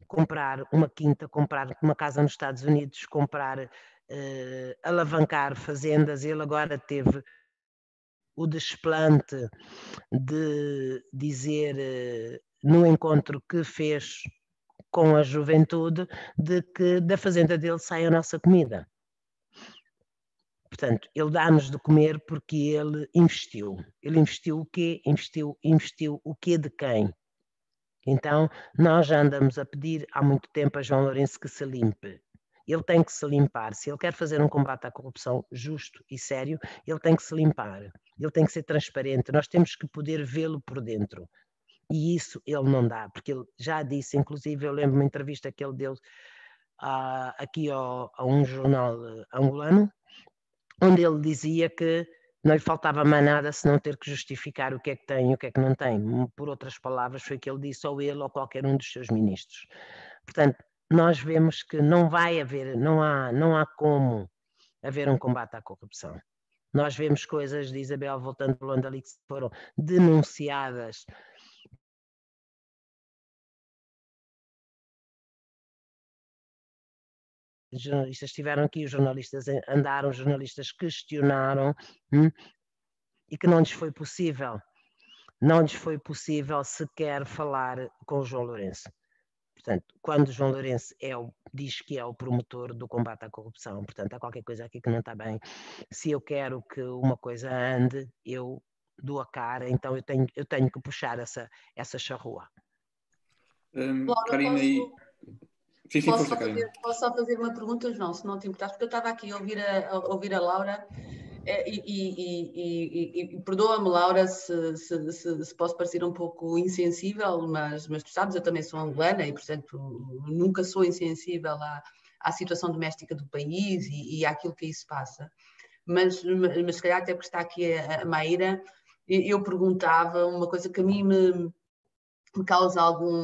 comprar uma quinta, comprar uma casa nos Estados Unidos, comprar, alavancar fazendas. Ele agora teve o desplante de dizer, no encontro que fez com a juventude, de que da fazenda dele sai a nossa comida. Portanto, ele dá-nos de comer porque ele investiu. Ele investiu o quê? Investiu o quê de quem? Então, nós já andamos a pedir há muito tempo a João Lourenço que se limpe. Ele tem que se limpar. Se ele quer fazer um combate à corrupção justo e sério, ele tem que se limpar. Ele tem que ser transparente. Nós temos que poder vê-lo por dentro. E isso ele não dá, porque ele já disse, inclusive eu lembro uma entrevista que ele deu aqui a um jornal angolano, onde ele dizia que não lhe faltava mais nada senão ter que justificar o que é que tem e o que é que não tem. Por outras palavras, foi o que ele disse, ou ele ou qualquer um dos seus ministros. Portanto, nós vemos que não vai haver, não há como haver um combate à corrupção. Nós vemos coisas de Isabel, voltando para Luanda Leaks, que foram denunciadas. Os jornalistas estiveram aqui, os jornalistas andaram, os jornalistas questionaram, e que não lhes foi possível sequer falar com o João Lourenço. Portanto, quando o João Lourenço diz que é o promotor do combate à corrupção, portanto, há qualquer coisa aqui que não está bem. Se eu quero que uma coisa ande, eu dou a cara, então eu tenho que puxar essa charrua. Karina, posso só fazer uma pergunta, João, se não te importares, porque eu estava aqui a ouvir a Laura e perdoa-me, Laura, se posso parecer um pouco insensível, mas tu sabes, eu também sou angolana e, portanto, nunca sou insensível à situação doméstica do país e àquilo que aí se passa. Mas se calhar até porque está aqui a Maíra, eu perguntava uma coisa que a mim me causa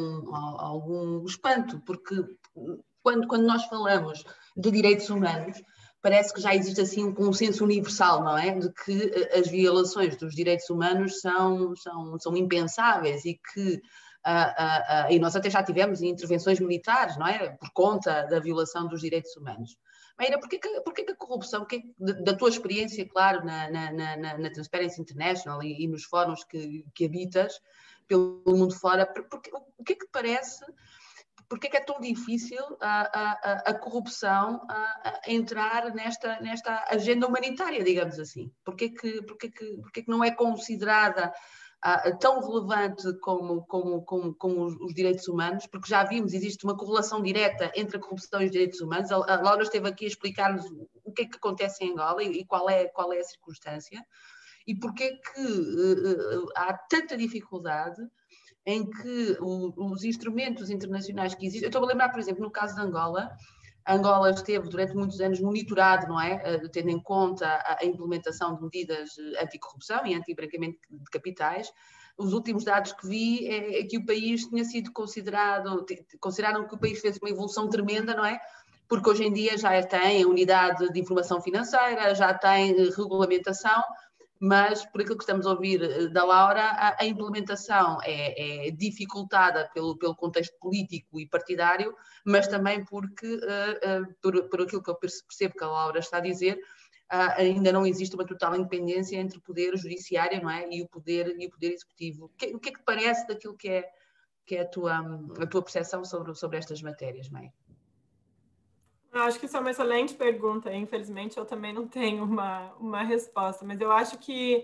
algum espanto, porque quando nós falamos de direitos humanos, parece que já existe assim um consenso universal, não é? De que as violações dos direitos humanos são impensáveis e que e nós até já tivemos intervenções militares, não é? Por conta da violação dos direitos humanos. Maíra, porquê que a corrupção, da tua experiência, claro, na Transparency International e nos fóruns que habitas pelo mundo fora, o que é que te parece? Porquê é que é tão difícil a corrupção entrar nesta agenda humanitária, digamos assim? Porquê que não é considerada tão relevante como os direitos humanos? Porque já vimos, existe uma correlação direta entre a corrupção e os direitos humanos. A Laura esteve aqui a explicar-nos o que é que acontece em Angola e qual é a circunstância. E porquê que há tanta dificuldade em que os instrumentos internacionais que existem... Eu estou a lembrar, por exemplo, no caso de Angola, Angola esteve durante muitos anos monitorado, não é? Tendo em conta a implementação de medidas anticorrupção e anti-branqueamento de capitais. Os últimos dados que vi é que o país tinha sido consideraram que o país fez uma evolução tremenda, não é? Porque hoje em dia já tem a unidade de informação financeira, já tem regulamentação, mas por aquilo que estamos a ouvir da Laura, a implementação é dificultada pelo contexto político e partidário, mas também porque, por aquilo que eu percebo que a Laura está a dizer, ainda não existe uma total independência entre o poder judiciário, não é? e o poder executivo. O que é que te parece daquilo que é a tua percepção sobre estas matérias, Maia? Eu acho que isso é uma excelente pergunta. Infelizmente, eu também não tenho uma resposta, mas eu acho que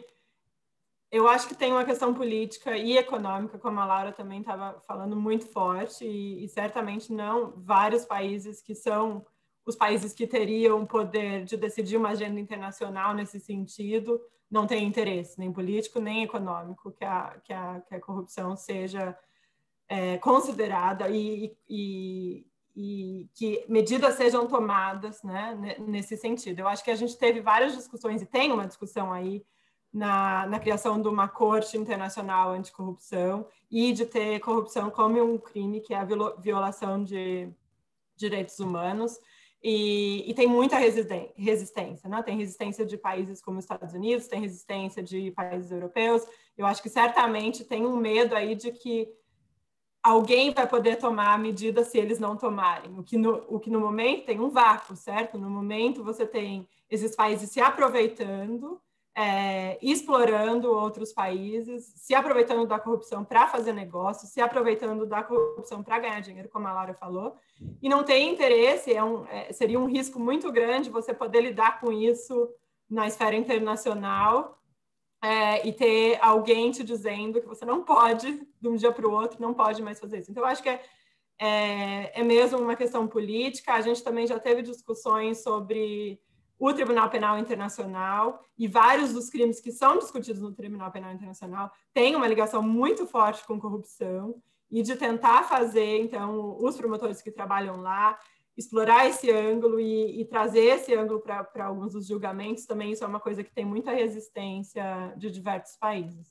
tem uma questão política e econômica, como a Laura também estava falando, muito forte, e certamente não vários países que são os países que teriam o poder de decidir uma agenda internacional nesse sentido, não têm interesse, nem político, nem econômico, que a corrupção seja considerada e que medidas sejam tomadas, né, nesse sentido. Eu acho que a gente teve várias discussões, e tem uma discussão aí, na criação de uma corte internacional anticorrupção e de ter corrupção como um crime, que é a violação de direitos humanos, e tem muita resistência, né? Tem resistência de países como os Estados Unidos, tem resistência de países europeus. Eu acho que certamente tem um medo aí de que alguém vai poder tomar a medida se eles não tomarem. O que no momento tem um vácuo, certo? No momento você tem esses países se aproveitando, explorando outros países, se aproveitando da corrupção para fazer negócio, se aproveitando da corrupção para ganhar dinheiro, como a Laura falou, e não tem interesse, seria um risco muito grande você poder lidar com isso na esfera internacional, e ter alguém te dizendo que você não pode, de um dia para o outro, não pode mais fazer isso. Então, eu acho que é mesmo uma questão política. A gente também já teve discussões sobre o Tribunal Penal Internacional, e vários dos crimes que são discutidos no Tribunal Penal Internacional têm uma ligação muito forte com corrupção, e de tentar fazer, então, os promotores que trabalham lá, explorar esse ângulo e trazer esse ângulo para alguns dos julgamentos, também isso é uma coisa que tem muita resistência de diversos países.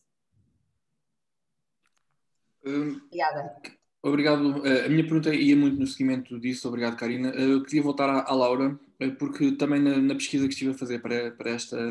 Obrigada. Obrigado. A minha pergunta ia muito no seguimento disso. Obrigado, Karina. Eu queria voltar à Laura, porque também na pesquisa que estive a fazer para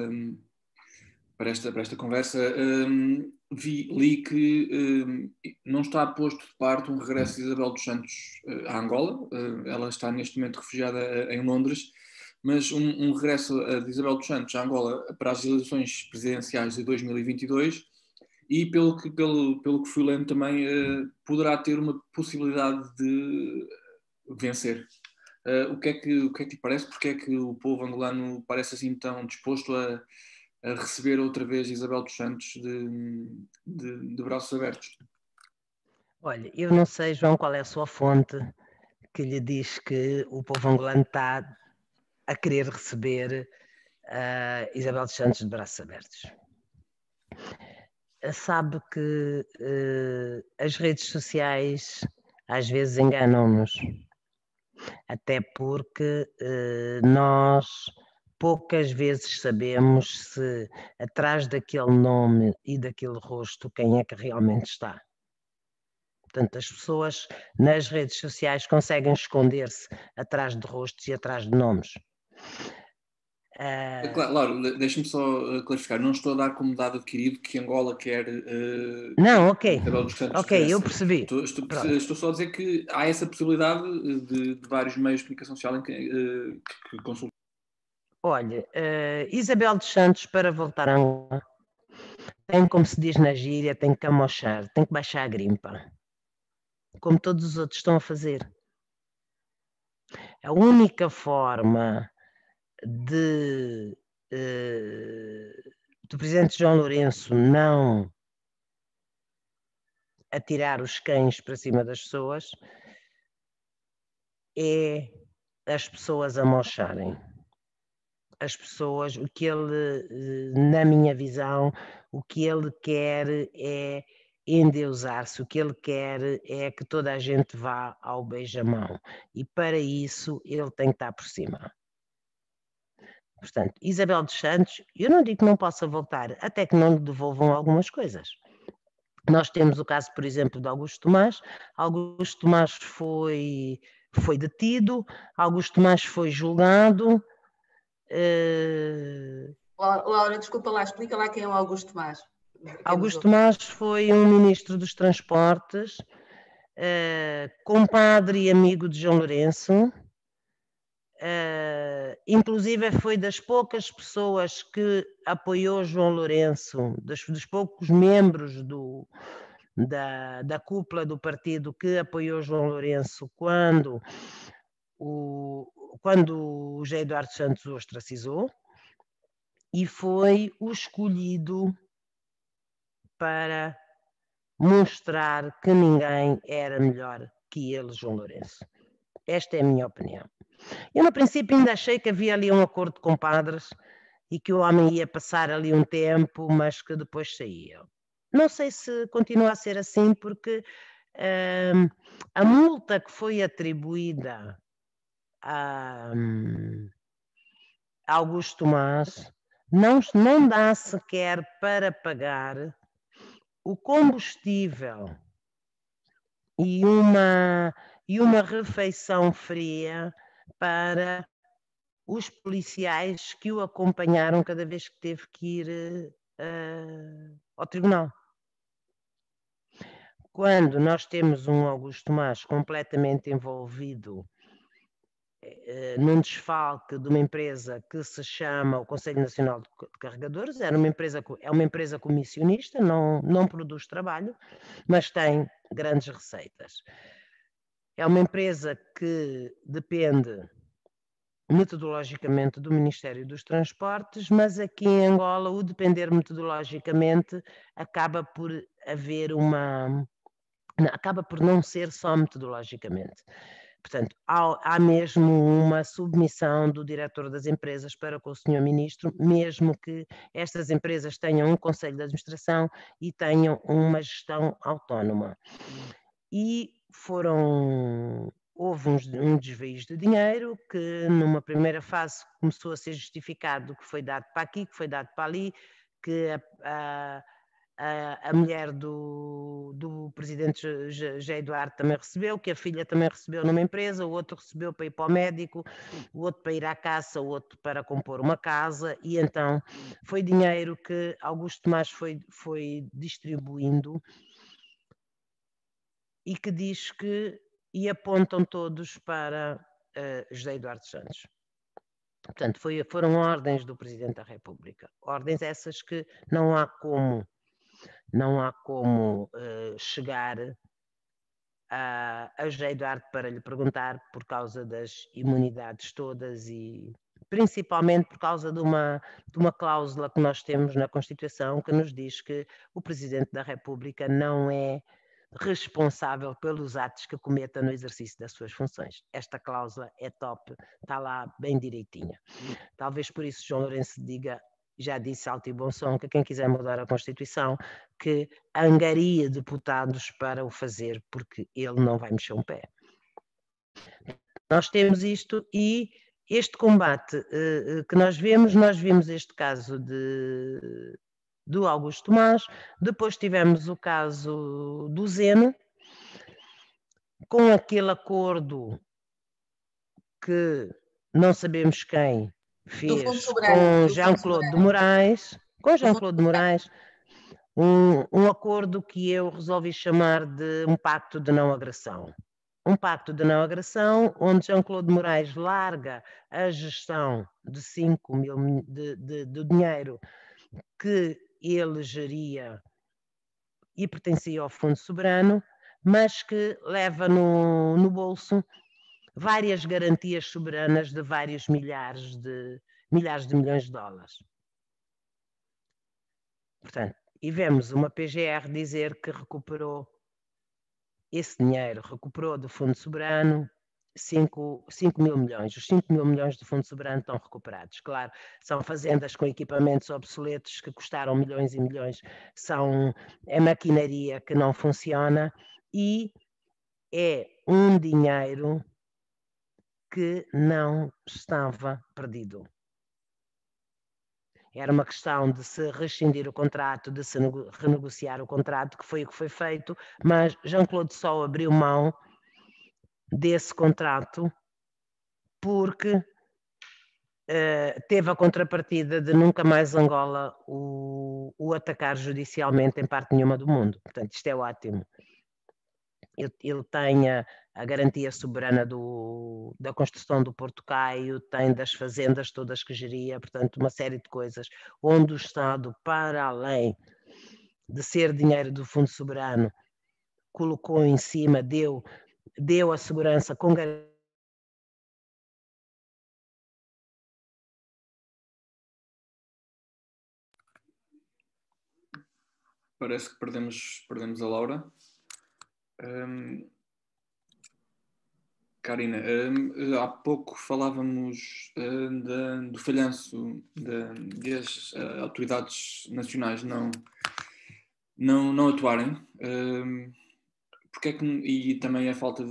esta conversa, li que não está posto de parte um regresso de Isabel dos Santos à Angola. Ela está neste momento refugiada em Londres, mas um regresso de Isabel dos Santos à Angola para as eleições presidenciais de 2022, e pelo que fui lendo também, poderá ter uma possibilidade de vencer. O que é que lhe parece? Porque é que o povo angolano parece assim tão disposto a receber outra vez Isabel dos Santos de braços abertos? Olha, eu não sei, João, qual é a sua fonte que lhe diz que o povo angolano está a querer receber Isabel dos Santos de braços abertos. Sabe que as redes sociais às vezes enganam-nos, até porque nós poucas vezes sabemos se atrás daquele nome e daquele rosto quem é que realmente está. Portanto, as pessoas nas redes sociais conseguem esconder-se atrás de rostos e atrás de nomes. Claro, deixa-me só clarificar. Não estou a dar como dado adquirido que Angola quer... não, ok. Isabel dos Santos Ok, eu percebi. Estou só a dizer que há essa possibilidade de vários meios de comunicação social em que consultam. Olha, Isabel dos Santos, para voltar a Angola, tem, como se diz na gíria, tem que camochar, tem que baixar a grimpa, como todos os outros estão a fazer. A única forma do presidente João Lourenço não atirar os cães para cima das pessoas é as pessoas amocharem. As pessoas, o que ele, na minha visão, o que ele quer é endeusar-se, o que ele quer é que toda a gente vá ao beijamão, e para isso ele tem que estar por cima. Portanto, Isabel dos Santos, eu não digo que não possa voltar, até que não lhe devolvam algumas coisas. Nós temos o caso, por exemplo, de Augusto Tomás. Augusto Tomás foi detido, Augusto Tomás foi julgado. Laura, desculpa lá, explica lá quem é o Augusto Tomás. Augusto Tomás foi um ministro dos Transportes, compadre e amigo de João Lourenço. Inclusive foi das poucas pessoas que apoiou João Lourenço, dos poucos membros da cúpula do partido que apoiou João Lourenço quando o José Eduardo Santos o ostracizou, e foi o escolhido para mostrar que ninguém era melhor que ele, João Lourenço. Esta é a minha opinião. Eu, no princípio, ainda achei que havia ali um acordo de compadres e que o homem ia passar ali um tempo, mas que depois saía. Não sei se continua a ser assim, porque a multa que foi atribuída a Augusto Tomás não dá sequer para pagar o combustível e uma refeição fria para os policiais que o acompanharam cada vez que teve que ir ao tribunal. quando nós temos um Augusto Mas completamente envolvido num desfalque de uma empresa que se chama o Conselho Nacional de Carregadores, é uma empresa comissionista, não produz trabalho, mas tem grandes receitas. É uma empresa que depende metodologicamente do Ministério dos Transportes, mas aqui em Angola o depender metodologicamente acaba por não ser só metodologicamente. Portanto, há mesmo uma submissão do diretor das empresas para com o Sr. Ministro, mesmo que estas empresas tenham um conselho de administração e tenham uma gestão autónoma. E houve um desvio de dinheiro que numa primeira fase começou a ser justificado que foi dado para aqui, que foi dado para ali, que a mulher do presidente José Eduardo também recebeu, que a filha também recebeu numa empresa, o outro recebeu para ir para o médico, o outro para ir à caça, o outro para compor uma casa, e então foi dinheiro que Augusto Mas foi distribuindo e que diz que, e apontam todos para José Eduardo Santos. Portanto, foram ordens do Presidente da República, ordens essas que não há como chegar a José Eduardo para lhe perguntar por causa das imunidades todas e principalmente por causa de uma cláusula que nós temos na Constituição que nos diz que o Presidente da República não é responsável pelos atos que cometa no exercício das suas funções. Esta cláusula é top, está lá bem direitinha. Talvez por isso João Lourenço diga, já disse alto e bom som, que quem quiser mudar a Constituição, que angaria deputados para o fazer, porque ele não vai mexer um pé. Nós temos isto e este combate que nós vimos este caso do Augusto Mas, depois tivemos o caso do Zeno, com aquele acordo que não sabemos quem fez com Jean-Claude de Moraes, um acordo que eu resolvi chamar de um pacto de não agressão. Um pacto de não agressão, onde Jean-Claude de Moraes larga a gestão de 5 mil de dinheiro que ele geria e pertencia ao Fundo Soberano, mas que leva no bolso várias garantias soberanas de vários milhares de milhões de dólares. Portanto, e vemos uma PGR dizer que recuperou esse dinheiro, recuperou do Fundo Soberano 5 mil milhões. Os 5 mil milhões do Fundo Soberano estão recuperados. Claro, são fazendas com equipamentos obsoletos que custaram milhões e milhões, é maquinaria que não funciona e é um dinheiro que não estava perdido. Era uma questão de se rescindir o contrato, de se renegociar o contrato, que foi o que foi feito, mas Jean-Claude só abriu mão desse contrato porque teve a contrapartida de nunca mais Angola o atacar judicialmente em parte nenhuma do mundo. Portanto, isto é ótimo. Ele tem a garantia soberana da construção do Porto Caio, tem das fazendas todas que geria, portanto, uma série de coisas onde o Estado, para além de ser dinheiro do Fundo Soberano, colocou em cima, deu a segurança com garantia. Parece que perdemos a Laura. Karina, há pouco falávamos do falhanço das autoridades nacionais não atuarem, e também a falta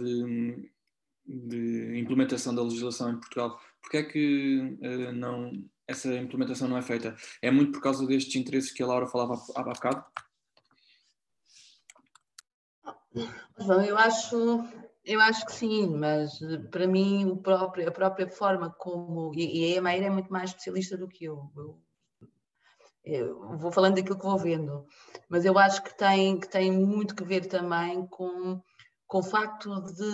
de implementação da legislação em Portugal. Porque é que essa implementação não é feita? É muito por causa destes interesses que a Laura falava há bocado? Bom, eu acho que sim, mas para mim a própria forma como... E a Maíra é muito mais especialista do que eu. Eu vou falando daquilo que vou vendo. mas eu acho que tem muito que ver também com o facto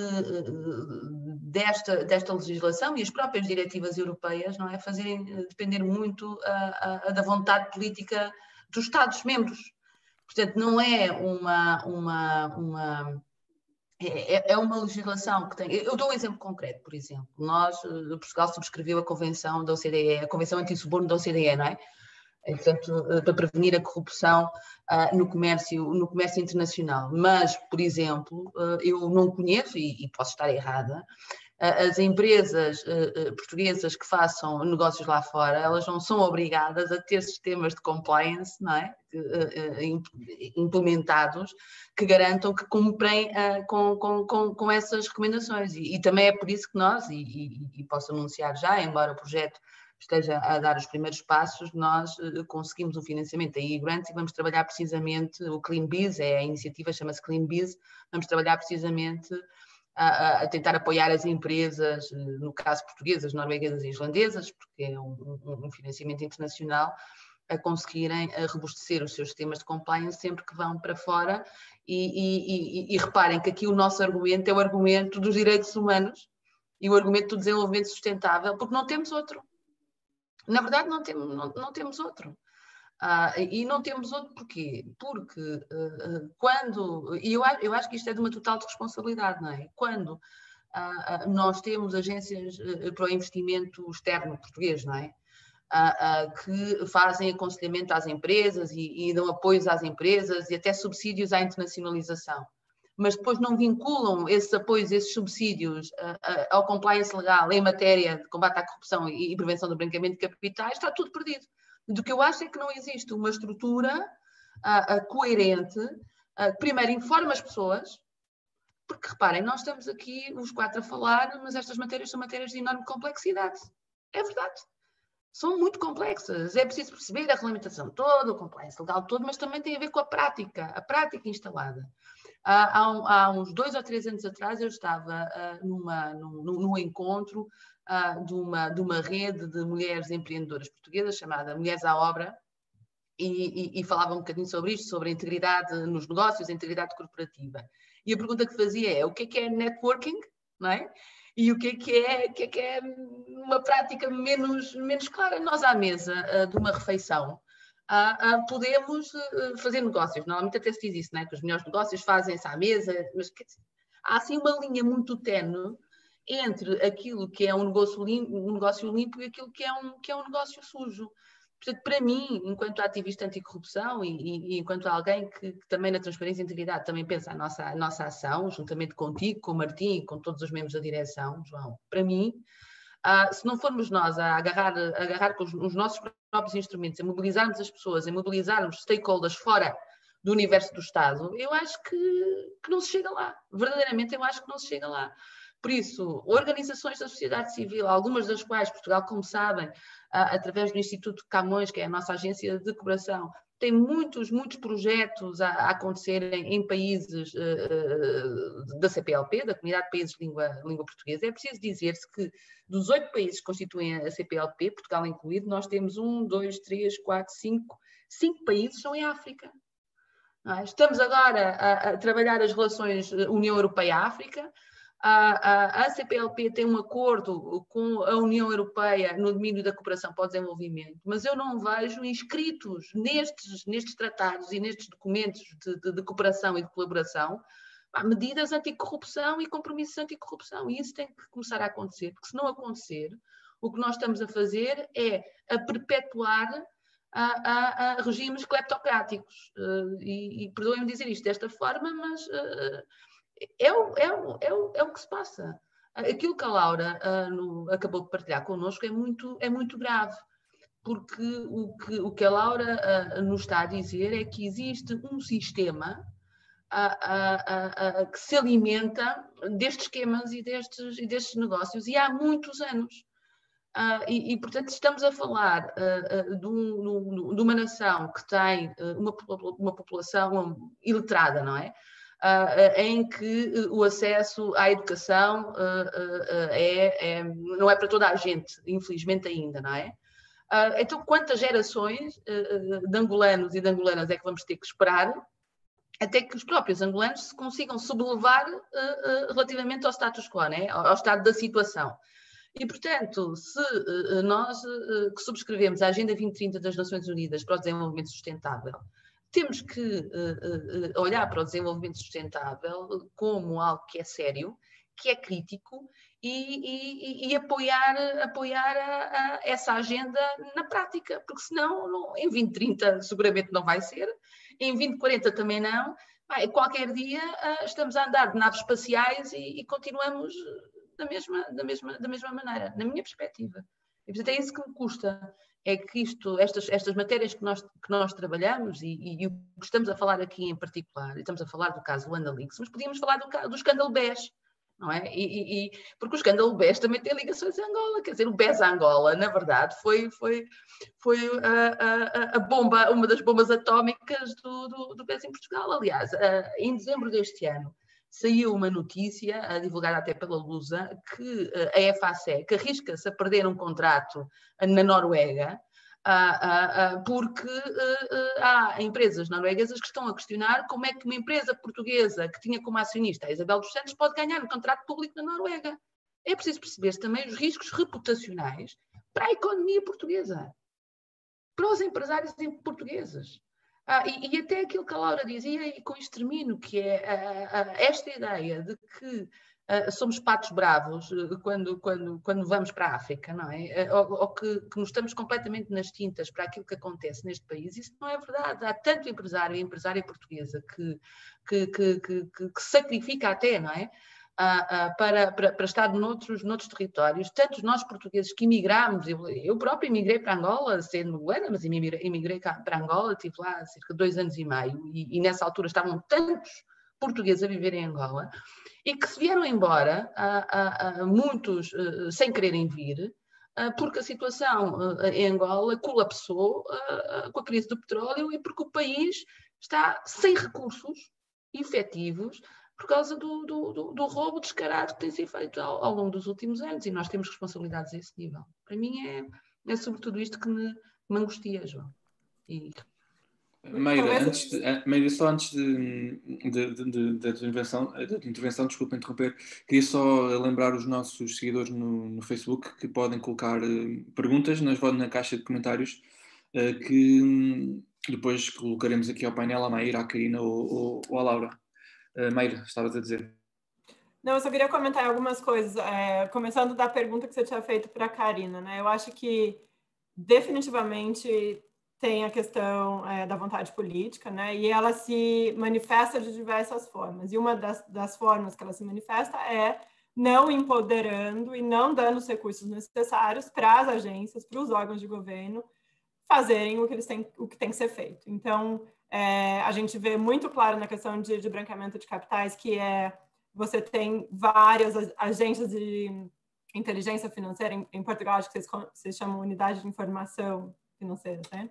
desta legislação e as próprias diretivas europeias, não é, fazerem depender muito da vontade política dos Estados-membros. Portanto, não é uma legislação que tem... Eu dou um exemplo concreto, por exemplo. Portugal subscreveu a Convenção da OCDE, a Convenção Anti-Suborno da OCDE, não é? Portanto, para prevenir a corrupção no comércio internacional. Mas, por exemplo, eu não conheço, e posso estar errada, as empresas portuguesas que façam negócios lá fora, elas não são obrigadas a ter sistemas de compliance, não é? Implementados que garantam que cumprem com essas recomendações. E também é por isso que nós, e posso anunciar já, embora o projeto esteja a dar os primeiros passos, nós conseguimos um financiamento da e-grants e vamos trabalhar precisamente, o Clean Biz, a iniciativa chama-se Clean Biz, vamos trabalhar precisamente a tentar apoiar as empresas, no caso portuguesas, norueguesas e islandesas, porque é um financiamento internacional, a conseguirem robustecer os seus sistemas de compliance sempre que vão para fora e reparem que aqui o nosso argumento é o argumento dos direitos humanos e o argumento do desenvolvimento sustentável, porque não temos outro. Na verdade, não temos outro. E não temos outro porquê? Porque quando... E eu acho que isto é de uma total responsabilidade, não é? Quando nós temos agências para o investimento externo português, não é? Que fazem aconselhamento às empresas e dão apoios às empresas e até subsídios à internacionalização. Mas depois não vinculam esses apoios, esses subsídios ao compliance legal em matéria de combate à corrupção e prevenção do branqueamento de capitais, está tudo perdido. Do que eu acho é que não existe uma estrutura coerente, que primeiro informa as pessoas, porque reparem, nós estamos aqui os 4 a falar, mas estas matérias são matérias de enorme complexidade. É verdade. São muito complexas. É preciso perceber a regulamentação toda, o compliance legal todo, mas também tem a ver com a prática instalada. Há uns 2 ou 3 anos atrás eu estava num encontro de uma rede de mulheres empreendedoras portuguesas chamada Mulheres à Obra e falava um bocadinho sobre isto, sobre a integridade nos negócios, a integridade corporativa. E a pergunta que fazia é o que é networking, não é? E o que é uma prática menos clara. Nós à mesa de uma refeição podemos fazer negócios. Normalmente até se diz isso, não é? Que os melhores negócios fazem-se à mesa, mas há assim uma linha muito ténue entre aquilo que é um negócio limpo e aquilo que é um negócio sujo. Portanto, para mim, enquanto ativista anticorrupção e enquanto alguém que também na transparência e integridade também pensa a nossa ação, juntamente contigo, com o Martim, com todos os membros da direção, João, para mim, se não formos nós a agarrar com os nossos próprios instrumentos, a mobilizarmos as pessoas, a mobilizarmos stakeholders fora do universo do Estado, eu acho que não se chega lá. Verdadeiramente, eu acho que não se chega lá. Por isso, organizações da sociedade civil, algumas das quais Portugal, como sabem, através do Instituto Camões, que é a nossa agência de cooperação, tem muitos projetos a acontecerem em países da CPLP, da Comunidade de Países de Língua Portuguesa. É preciso dizer-se que dos 8 países que constituem a CPLP, Portugal incluído, nós temos 1, 2, 3, 4, 5 países são em África. Estamos agora a trabalhar as relações União Europeia-África. A CPLP tem um acordo com a União Europeia no domínio da cooperação para o desenvolvimento, mas eu não vejo inscritos nestes tratados e nestes documentos de cooperação e de colaboração medidas anticorrupção e compromissos anticorrupção. E isso tem que começar a acontecer, porque se não acontecer, o que nós estamos a fazer é a perpetuar a regimes cleptocráticos. E perdoem-me dizer isto desta forma, mas... É o que se passa. Aquilo que a Laura acabou de partilhar connosco é muito grave, porque o que a Laura nos está a dizer é que existe um sistema que se alimenta destes esquemas e destes negócios, e há muitos anos. Portanto, estamos a falar de uma nação que tem uma população iletrada, não é? Em que o acesso à educação não é para toda a gente, infelizmente ainda, não é? Então, quantas gerações de angolanos e de angolanas é que vamos ter que esperar até que os próprios angolanos se consigam sublevar relativamente ao status quo, né? Ao estado da situação? E, portanto, se nós que subscrevemos a Agenda 2030 das Nações Unidas para o Desenvolvimento Sustentável, temos que olhar para o desenvolvimento sustentável como algo que é sério, que é crítico, e apoiar essa agenda na prática, porque senão em 2030 seguramente não vai ser, em 2040 também não. Qualquer dia estamos a andar de naves espaciais e continuamos da mesma maneira, na minha perspectiva. E, portanto, é isso que me custa, é que estas matérias que nós trabalhamos e o que estamos a falar aqui em particular, e estamos a falar do caso Luanda Leaks, mas podíamos falar do escândalo BES, não é? Porque o escândalo BES também tem ligações a Angola, quer dizer, o BES Angola, na verdade, foi a bomba, uma das bombas atómicas do BES em Portugal. Aliás, em dezembro deste ano, saiu uma notícia, divulgada até pela Lusa, que a EFASEC arrisca-se a perder um contrato na Noruega, porque há empresas norueguesas que estão a questionar como é que uma empresa portuguesa que tinha como acionista a Isabel dos Santos pode ganhar um contrato público na Noruega. É preciso perceber também os riscos reputacionais para a economia portuguesa, para os empresários portugueses. E até aquilo que a Laura dizia, e com isto termino, que é esta ideia de que somos patos bravos quando vamos para a África, não é? Ou que nos estamos completamente nas tintas para aquilo que acontece neste país. Isso não é verdade. Há tanto empresário e empresária portuguesa que sacrifica até, não é? Para estar noutros territórios, tantos nós portugueses que emigramos, eu própria emigrei para Angola, sendo angolana, mas emigrei para Angola, estive lá há cerca de 2 anos e meio, e nessa altura estavam tantos portugueses a viver em Angola, e que se vieram embora, muitos sem quererem vir, porque a situação em Angola colapsou com a crise do petróleo e porque o país está sem recursos efetivos por causa do roubo descarado que tem sido feito ao longo dos últimos anos, e nós temos responsabilidades a esse nível. Para mim é sobretudo isto que me angustia, João. Meira, só antes da intervenção, desculpa interromper, queria só lembrar os nossos seguidores no Facebook que podem colocar perguntas na caixa de comentários que depois colocaremos aqui ao painel, à Maíra, à Karina ou à Laura. Meira, estavas a dizer. Não, eu só queria comentar algumas coisas, começando da pergunta que você tinha feito para a Karina, né? Eu acho que definitivamente tem a questão da vontade política, né? E ela se manifesta de diversas formas. E uma das formas que ela se manifesta é não empoderando e não dando os recursos necessários para as agências, para os órgãos de governo fazerem o que tem que ser feito. Então, a gente vê muito claro na questão de branqueamento de capitais que você tem várias agências de inteligência financeira, em Portugal acho que vocês chamam unidade de informação financeira, né?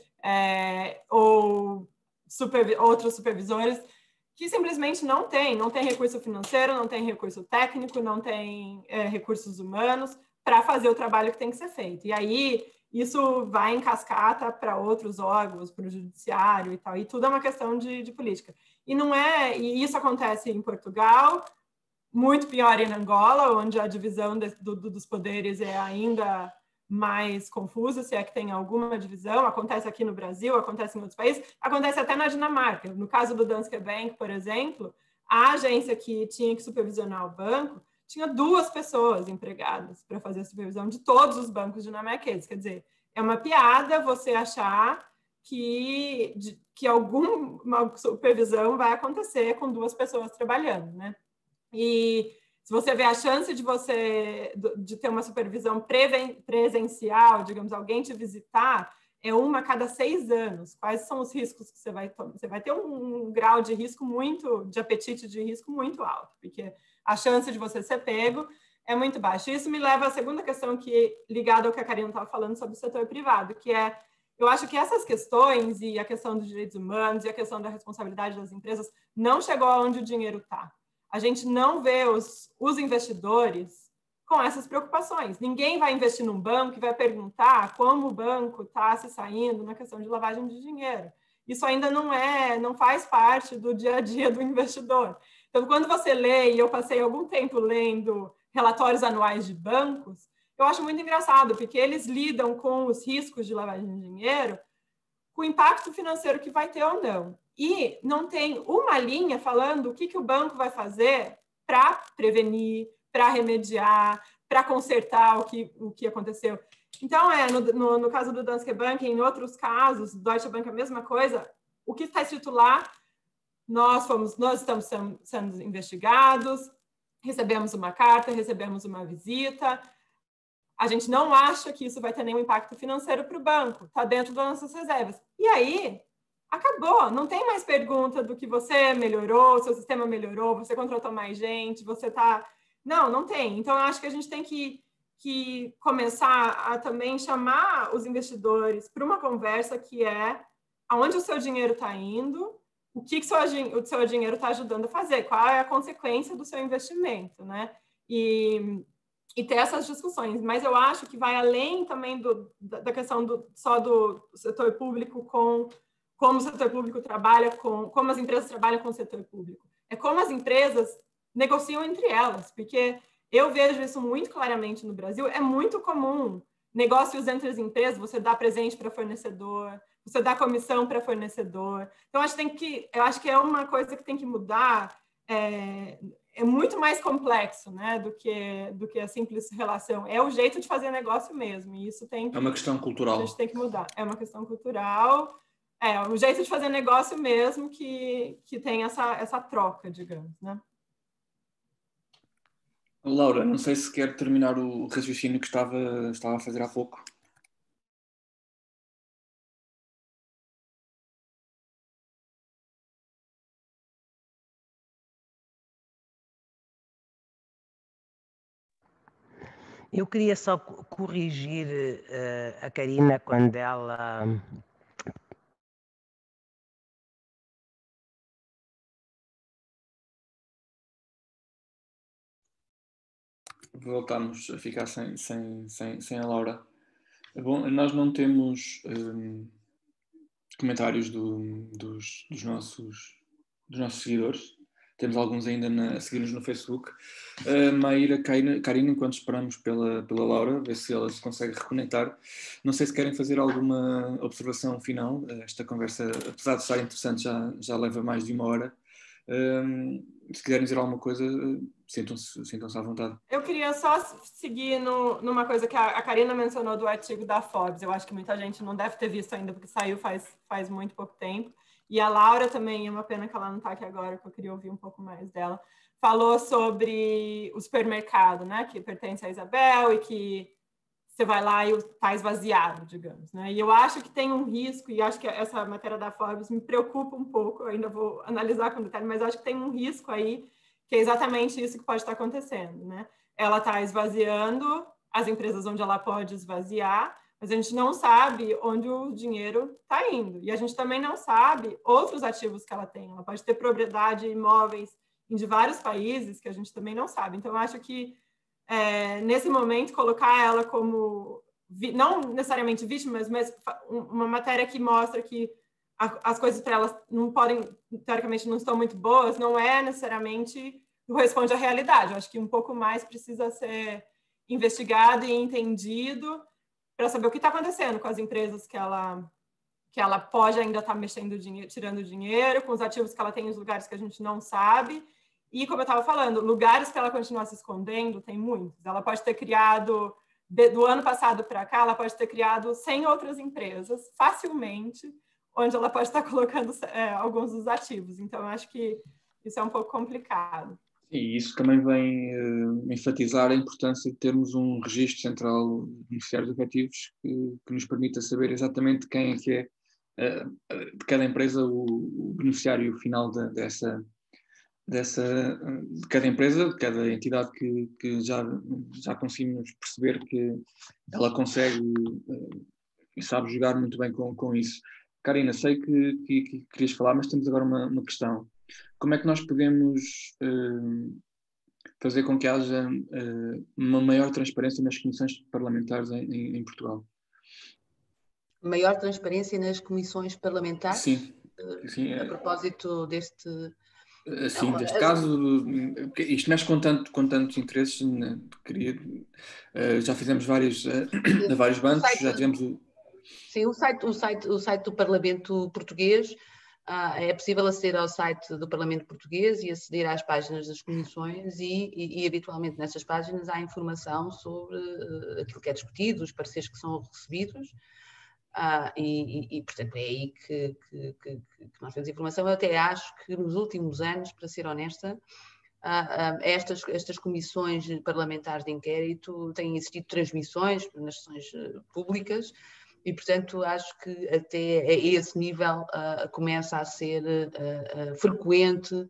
Ou outros supervisores que simplesmente não tem recurso financeiro, não tem recurso técnico, não tem recursos humanos para fazer o trabalho que tem que ser feito. E aí isso vai em cascata para outros órgãos, para o judiciário e tal, e tudo é uma questão de política. E isso acontece em Portugal, muito pior em Angola, onde a divisão dos poderes é ainda mais confusa, se é que tem alguma divisão. Acontece aqui no Brasil, acontece em outros países, acontece até na Dinamarca. No caso do Danske Bank, por exemplo, a agência que tinha que supervisionar o banco tinha 2 pessoas empregadas para fazer a supervisão de todos os bancos dinamarqueses. Quer dizer, é uma piada você achar que alguma supervisão vai acontecer com 2 pessoas trabalhando, né? E se você vê a chance de ter uma supervisão presencial, digamos, alguém te visitar, é uma a cada 6 anos. Quais são os riscos que você vai tomar? Você vai ter um grau de risco de apetite de risco muito alto, porque a chance de você ser pego é muito baixa. Isso me leva à segunda questão, ligada ao que a Karina estava falando sobre o setor privado, que eu acho que essas questões, e a questão dos direitos humanos, e a questão da responsabilidade das empresas, não chegou aonde o dinheiro está. A gente não vê os investidores com essas preocupações. Ninguém vai investir num banco e vai perguntar como o banco está se saindo na questão de lavagem de dinheiro. Isso ainda não faz parte do dia a dia do investidor. Então, quando você lê, e eu passei algum tempo lendo relatórios anuais de bancos, eu acho muito engraçado, porque eles lidam com os riscos de lavagem de dinheiro, com o impacto financeiro que vai ter ou não. E não tem uma linha falando o que o banco vai fazer para prevenir, para remediar, para consertar o que aconteceu. Então, no caso do Danske Bank, em outros casos, Deutsche Bank, a mesma coisa, o que está escrito lá, nós estamos sendo investigados, recebemos uma carta, recebemos uma visita, a gente não acha que isso vai ter nenhum impacto financeiro para o banco, está dentro das nossas reservas. E aí, acabou, não tem mais pergunta do que você melhorou, seu sistema melhorou, você contratou mais gente, você está... Não tem. Então, eu acho que a gente tem que começar a também chamar os investidores para uma conversa que é aonde o seu dinheiro está indo, o que o seu dinheiro está ajudando a fazer, qual é a consequência do seu investimento, né? E ter essas discussões. Mas eu acho que vai além também da questão só do setor público com como o setor público trabalha como as empresas trabalham com o setor público. É como as empresas negociam entre elas, porque eu vejo isso muito claramente no Brasil, é muito comum negócios entre as empresas, você dá presente para fornecedor, você dá comissão para fornecedor. Então, eu acho que é uma coisa que tem que mudar, é muito mais complexo, né, do que a simples relação. É o jeito de fazer negócio mesmo, e isso tem que... É uma questão cultural. A gente tem que mudar. É uma questão cultural, o jeito de fazer negócio mesmo que tem essa troca, digamos, né? Laura, não sei se quer terminar o raciocínio que estava a fazer há pouco. Eu queria só corrigir a Karina quando ela... Voltamos a ficar sem a Laura. Bom, nós não temos comentários dos nossos seguidores. Temos alguns ainda a seguir-nos no Facebook. Maíra, Karina, enquanto esperamos pela Laura, ver se ela se consegue reconectar. Não sei se querem fazer alguma observação final. Esta conversa, apesar de estar interessante, já leva mais de 1 hora. Se quiserem dizer alguma coisa, sintam-se à vontade. Eu queria só seguir numa coisa que a Karina mencionou do artigo da Forbes. Eu acho que muita gente não deve ter visto ainda, porque saiu faz muito pouco tempo. E a Laura também, é uma pena que ela não está aqui agora, que eu queria ouvir um pouco mais dela. Falou sobre o supermercado, né, que pertence à Isabel e que você vai lá e está esvaziado, digamos, né? E eu acho que tem um risco, e acho que essa matéria da Forbes me preocupa um pouco, eu ainda vou analisar com detalhe, mas acho que tem um risco aí, que é exatamente isso que pode estar acontecendo, né? Ela está esvaziando as empresas onde ela pode esvaziar, mas a gente não sabe onde o dinheiro está indo. E a gente também não sabe outros ativos que ela tem. Ela pode ter propriedade, imóveis em vários países que a gente também não sabe. Então, eu acho que nesse momento, colocar ela como, não necessariamente vítima, mas uma matéria que mostra que as coisas para elas não podem, teoricamente, não estão muito boas, não é necessariamente corresponde à realidade. Eu acho que um pouco mais precisa ser investigado e entendido para saber o que está acontecendo com as empresas que ela pode ainda estar mexendo dinheiro, tirando dinheiro, com os ativos que ela tem em lugares que a gente não sabe. E, como eu estava falando, lugares que ela continua se escondendo, tem muitos. Ela pode ter criado, do ano passado para cá, ela pode ter criado 100 outras empresas, facilmente, onde ela pode estar colocando alguns dos ativos. Então, eu acho que isso é um pouco complicado. E isso também vem enfatizar a importância de termos um registro central de beneficiários efetivos que nos permita saber exatamente quem é que é, de cada empresa, o beneficiário final de cada empresa, de cada entidade que já conseguimos perceber que ela consegue e sabe jogar muito bem com isso. Karina, sei que querias falar, mas temos agora uma questão. Como é que nós podemos fazer com que haja uma maior transparência nas comissões parlamentares em Portugal. Maior transparência nas comissões parlamentares? Sim. Sim, a propósito deste... Sim, neste caso, isto mexe com tantos interesses, já fizemos vários bancos, já tivemos o... Sim, o site do Parlamento Português, é possível aceder ao site do Parlamento Português e aceder às páginas das comissões e habitualmente nessas páginas há informação sobre aquilo que é discutido, os pareceres que são recebidos, portanto é aí que nós temos informação. Eu até acho que nos últimos anos, para ser honesta, estas comissões parlamentares de inquérito têm existido transmissões nas sessões públicas e, portanto, acho que até a esse nível começa a ser frequente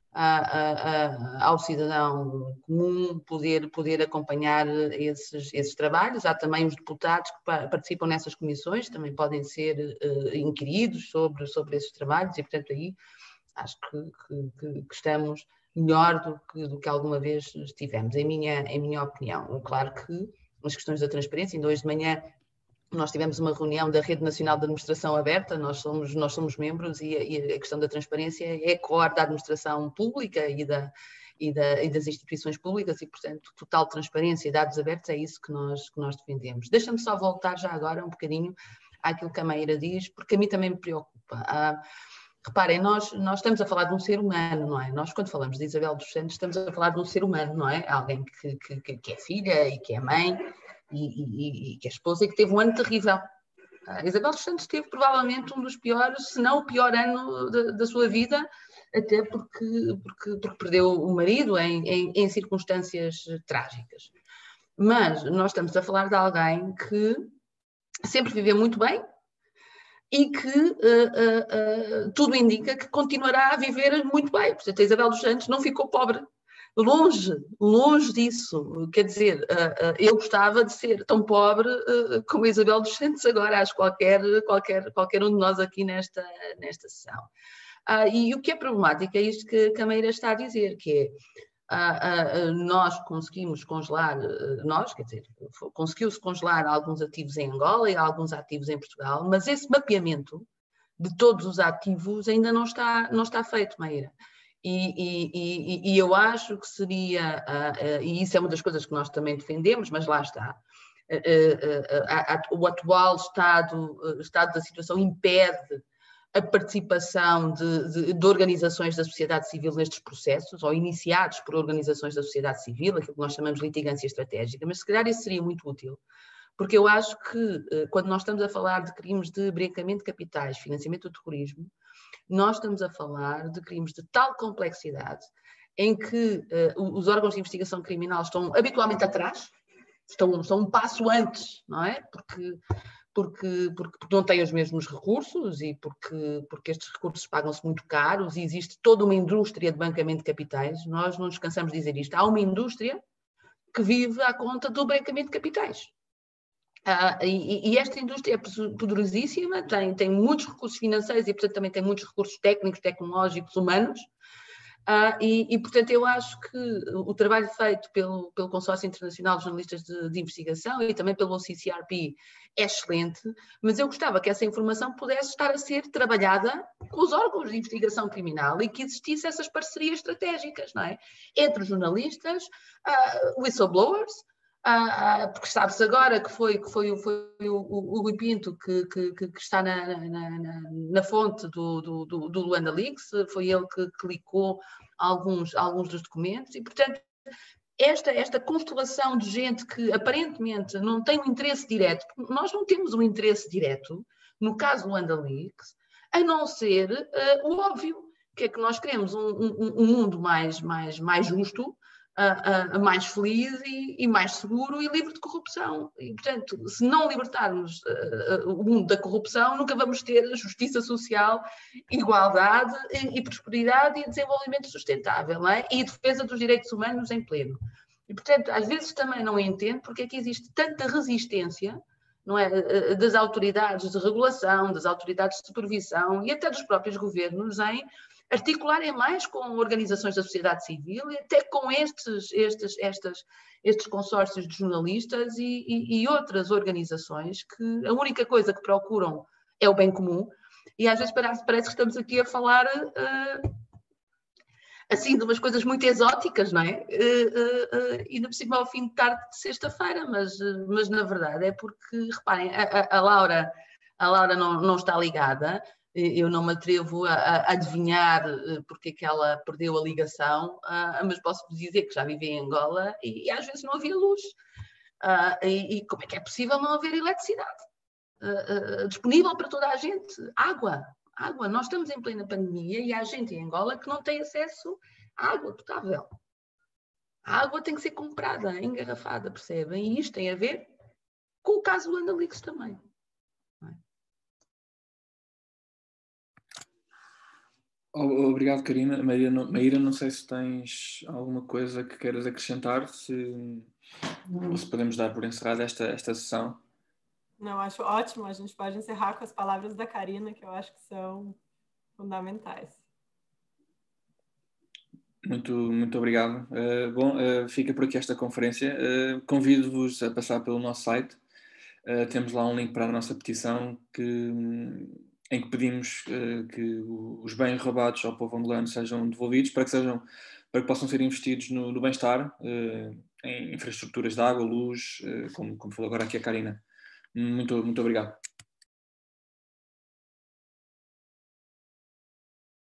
ao cidadão comum poder acompanhar esses trabalhos. Há também os deputados que participam nessas comissões, também podem ser inquiridos sobre esses trabalhos e, portanto, aí acho que estamos melhor do que alguma vez estivemos, em minha opinião. Claro que as questões da transparência, ainda hoje de manhã nós tivemos uma reunião da Rede Nacional de Administração Aberta, nós somos membros e a questão da transparência é core da administração pública e das instituições públicas e, portanto, total transparência e dados abertos é isso que nós defendemos. Deixa-me só voltar já agora um bocadinho àquilo que a Maíra diz, porque a mim também me preocupa. Reparem, nós estamos a falar de um ser humano, não é? Nós, quando falamos de Isabel dos Santos, estamos a falar de um ser humano, não é? Alguém que é filha e que é mãe e que é esposa e que teve um ano terrível. A Isabel dos Santos teve provavelmente um dos piores, se não o pior ano da sua vida, até porque perdeu o marido em circunstâncias trágicas. Mas nós estamos a falar de alguém que sempre viveu muito bem, e que tudo indica que continuará a viver muito bem. Portanto, a Isabel dos Santos não ficou pobre. Longe disso. Quer dizer, eu gostava de ser tão pobre como a Isabel dos Santos agora, acho qualquer um de nós aqui nesta sessão. E o que é problemático é isto que a Maíra está a dizer, que é nós conseguimos congelar, conseguiu-se congelar alguns ativos em Angola e alguns ativos em Portugal, mas esse mapeamento de todos os ativos ainda não está feito, Maíra. E eu acho que seria, e isso é uma das coisas que nós também defendemos, mas lá está, o atual estado da situação impede a participação de organizações da sociedade civil nestes processos, ou iniciados por organizações da sociedade civil, aquilo que nós chamamos de litigância estratégica, mas se calhar isso seria muito útil, porque eu acho que quando nós estamos a falar de crimes de branqueamento de capitais, financiamento do terrorismo, nós estamos a falar de crimes de tal complexidade em que os órgãos de investigação criminal estão habitualmente atrás, estão um passo antes, não é? Porque não têm os mesmos recursos e porque estes recursos pagam-se muito caros e existe toda uma indústria de branqueamento de capitais. Nós não nos cansamos de dizer isto. Há uma indústria que vive à conta do branqueamento de capitais. E esta indústria é poderosíssima, tem muitos recursos financeiros e, portanto, também tem muitos recursos técnicos, tecnológicos, humanos. Portanto, eu acho que o trabalho feito pelo Consórcio Internacional de Jornalistas de Investigação e também pelo CCRP é excelente, mas eu gostava que essa informação pudesse estar a ser trabalhada com os órgãos de investigação criminal e que existissem essas parcerias estratégicas, não é? Entre os jornalistas, whistleblowers, porque sabe-se agora que foi o Rui Pinto que está na fonte do Luanda Leaks, foi ele que clicou alguns dos documentos e, portanto, esta constelação de gente que aparentemente não tem um interesse direto, nós não temos um interesse direto, no caso do Luanda Leaks, a não ser o óbvio, que é que nós queremos um mundo mais justo, mais feliz e mais seguro e livre de corrupção. E, portanto, se não libertarmos o mundo da corrupção, nunca vamos ter justiça social, igualdade e prosperidade e desenvolvimento sustentável, não é? E defesa dos direitos humanos em pleno. E, portanto, às vezes também não entendo porque é que existe tanta resistência, não é, das autoridades de regulação, das autoridades de supervisão e até dos próprios governos em articularem mais com organizações da sociedade civil e até com estes consórcios de jornalistas e outras organizações que a única coisa que procuram é o bem comum, e às vezes parece que estamos aqui a falar assim de umas coisas muito exóticas, não é? E ainda por cima ao fim de tarde de sexta-feira, mas na verdade é porque, reparem, a Laura não está ligada, eu não me atrevo a adivinhar porque é que ela perdeu a ligação, mas posso dizer que já vivi em Angola e às vezes não havia luz. E como é que é possível não haver eletricidade disponível para toda a gente? Água. Nós estamos em plena pandemia e há gente em Angola que não tem acesso à água potável. A água tem que ser comprada, engarrafada, percebem? E isto tem a ver com o caso do Luanda Leaks também. Obrigado, Karina. Maíra, não sei se tens alguma coisa que queiras acrescentar, ou se podemos dar por encerrada esta sessão. Não, acho ótimo. A gente pode encerrar com as palavras da Karina, que eu acho que são fundamentais. Muito obrigado. Fica por aqui esta conferência. Convido-vos a passar pelo nosso site. Temos lá um link para a nossa petição em que pedimos que os bens roubados ao povo angolano sejam devolvidos para que possam ser investidos no bem-estar, em infraestruturas de água, luz, como falou agora aqui a Karina. Muito obrigado.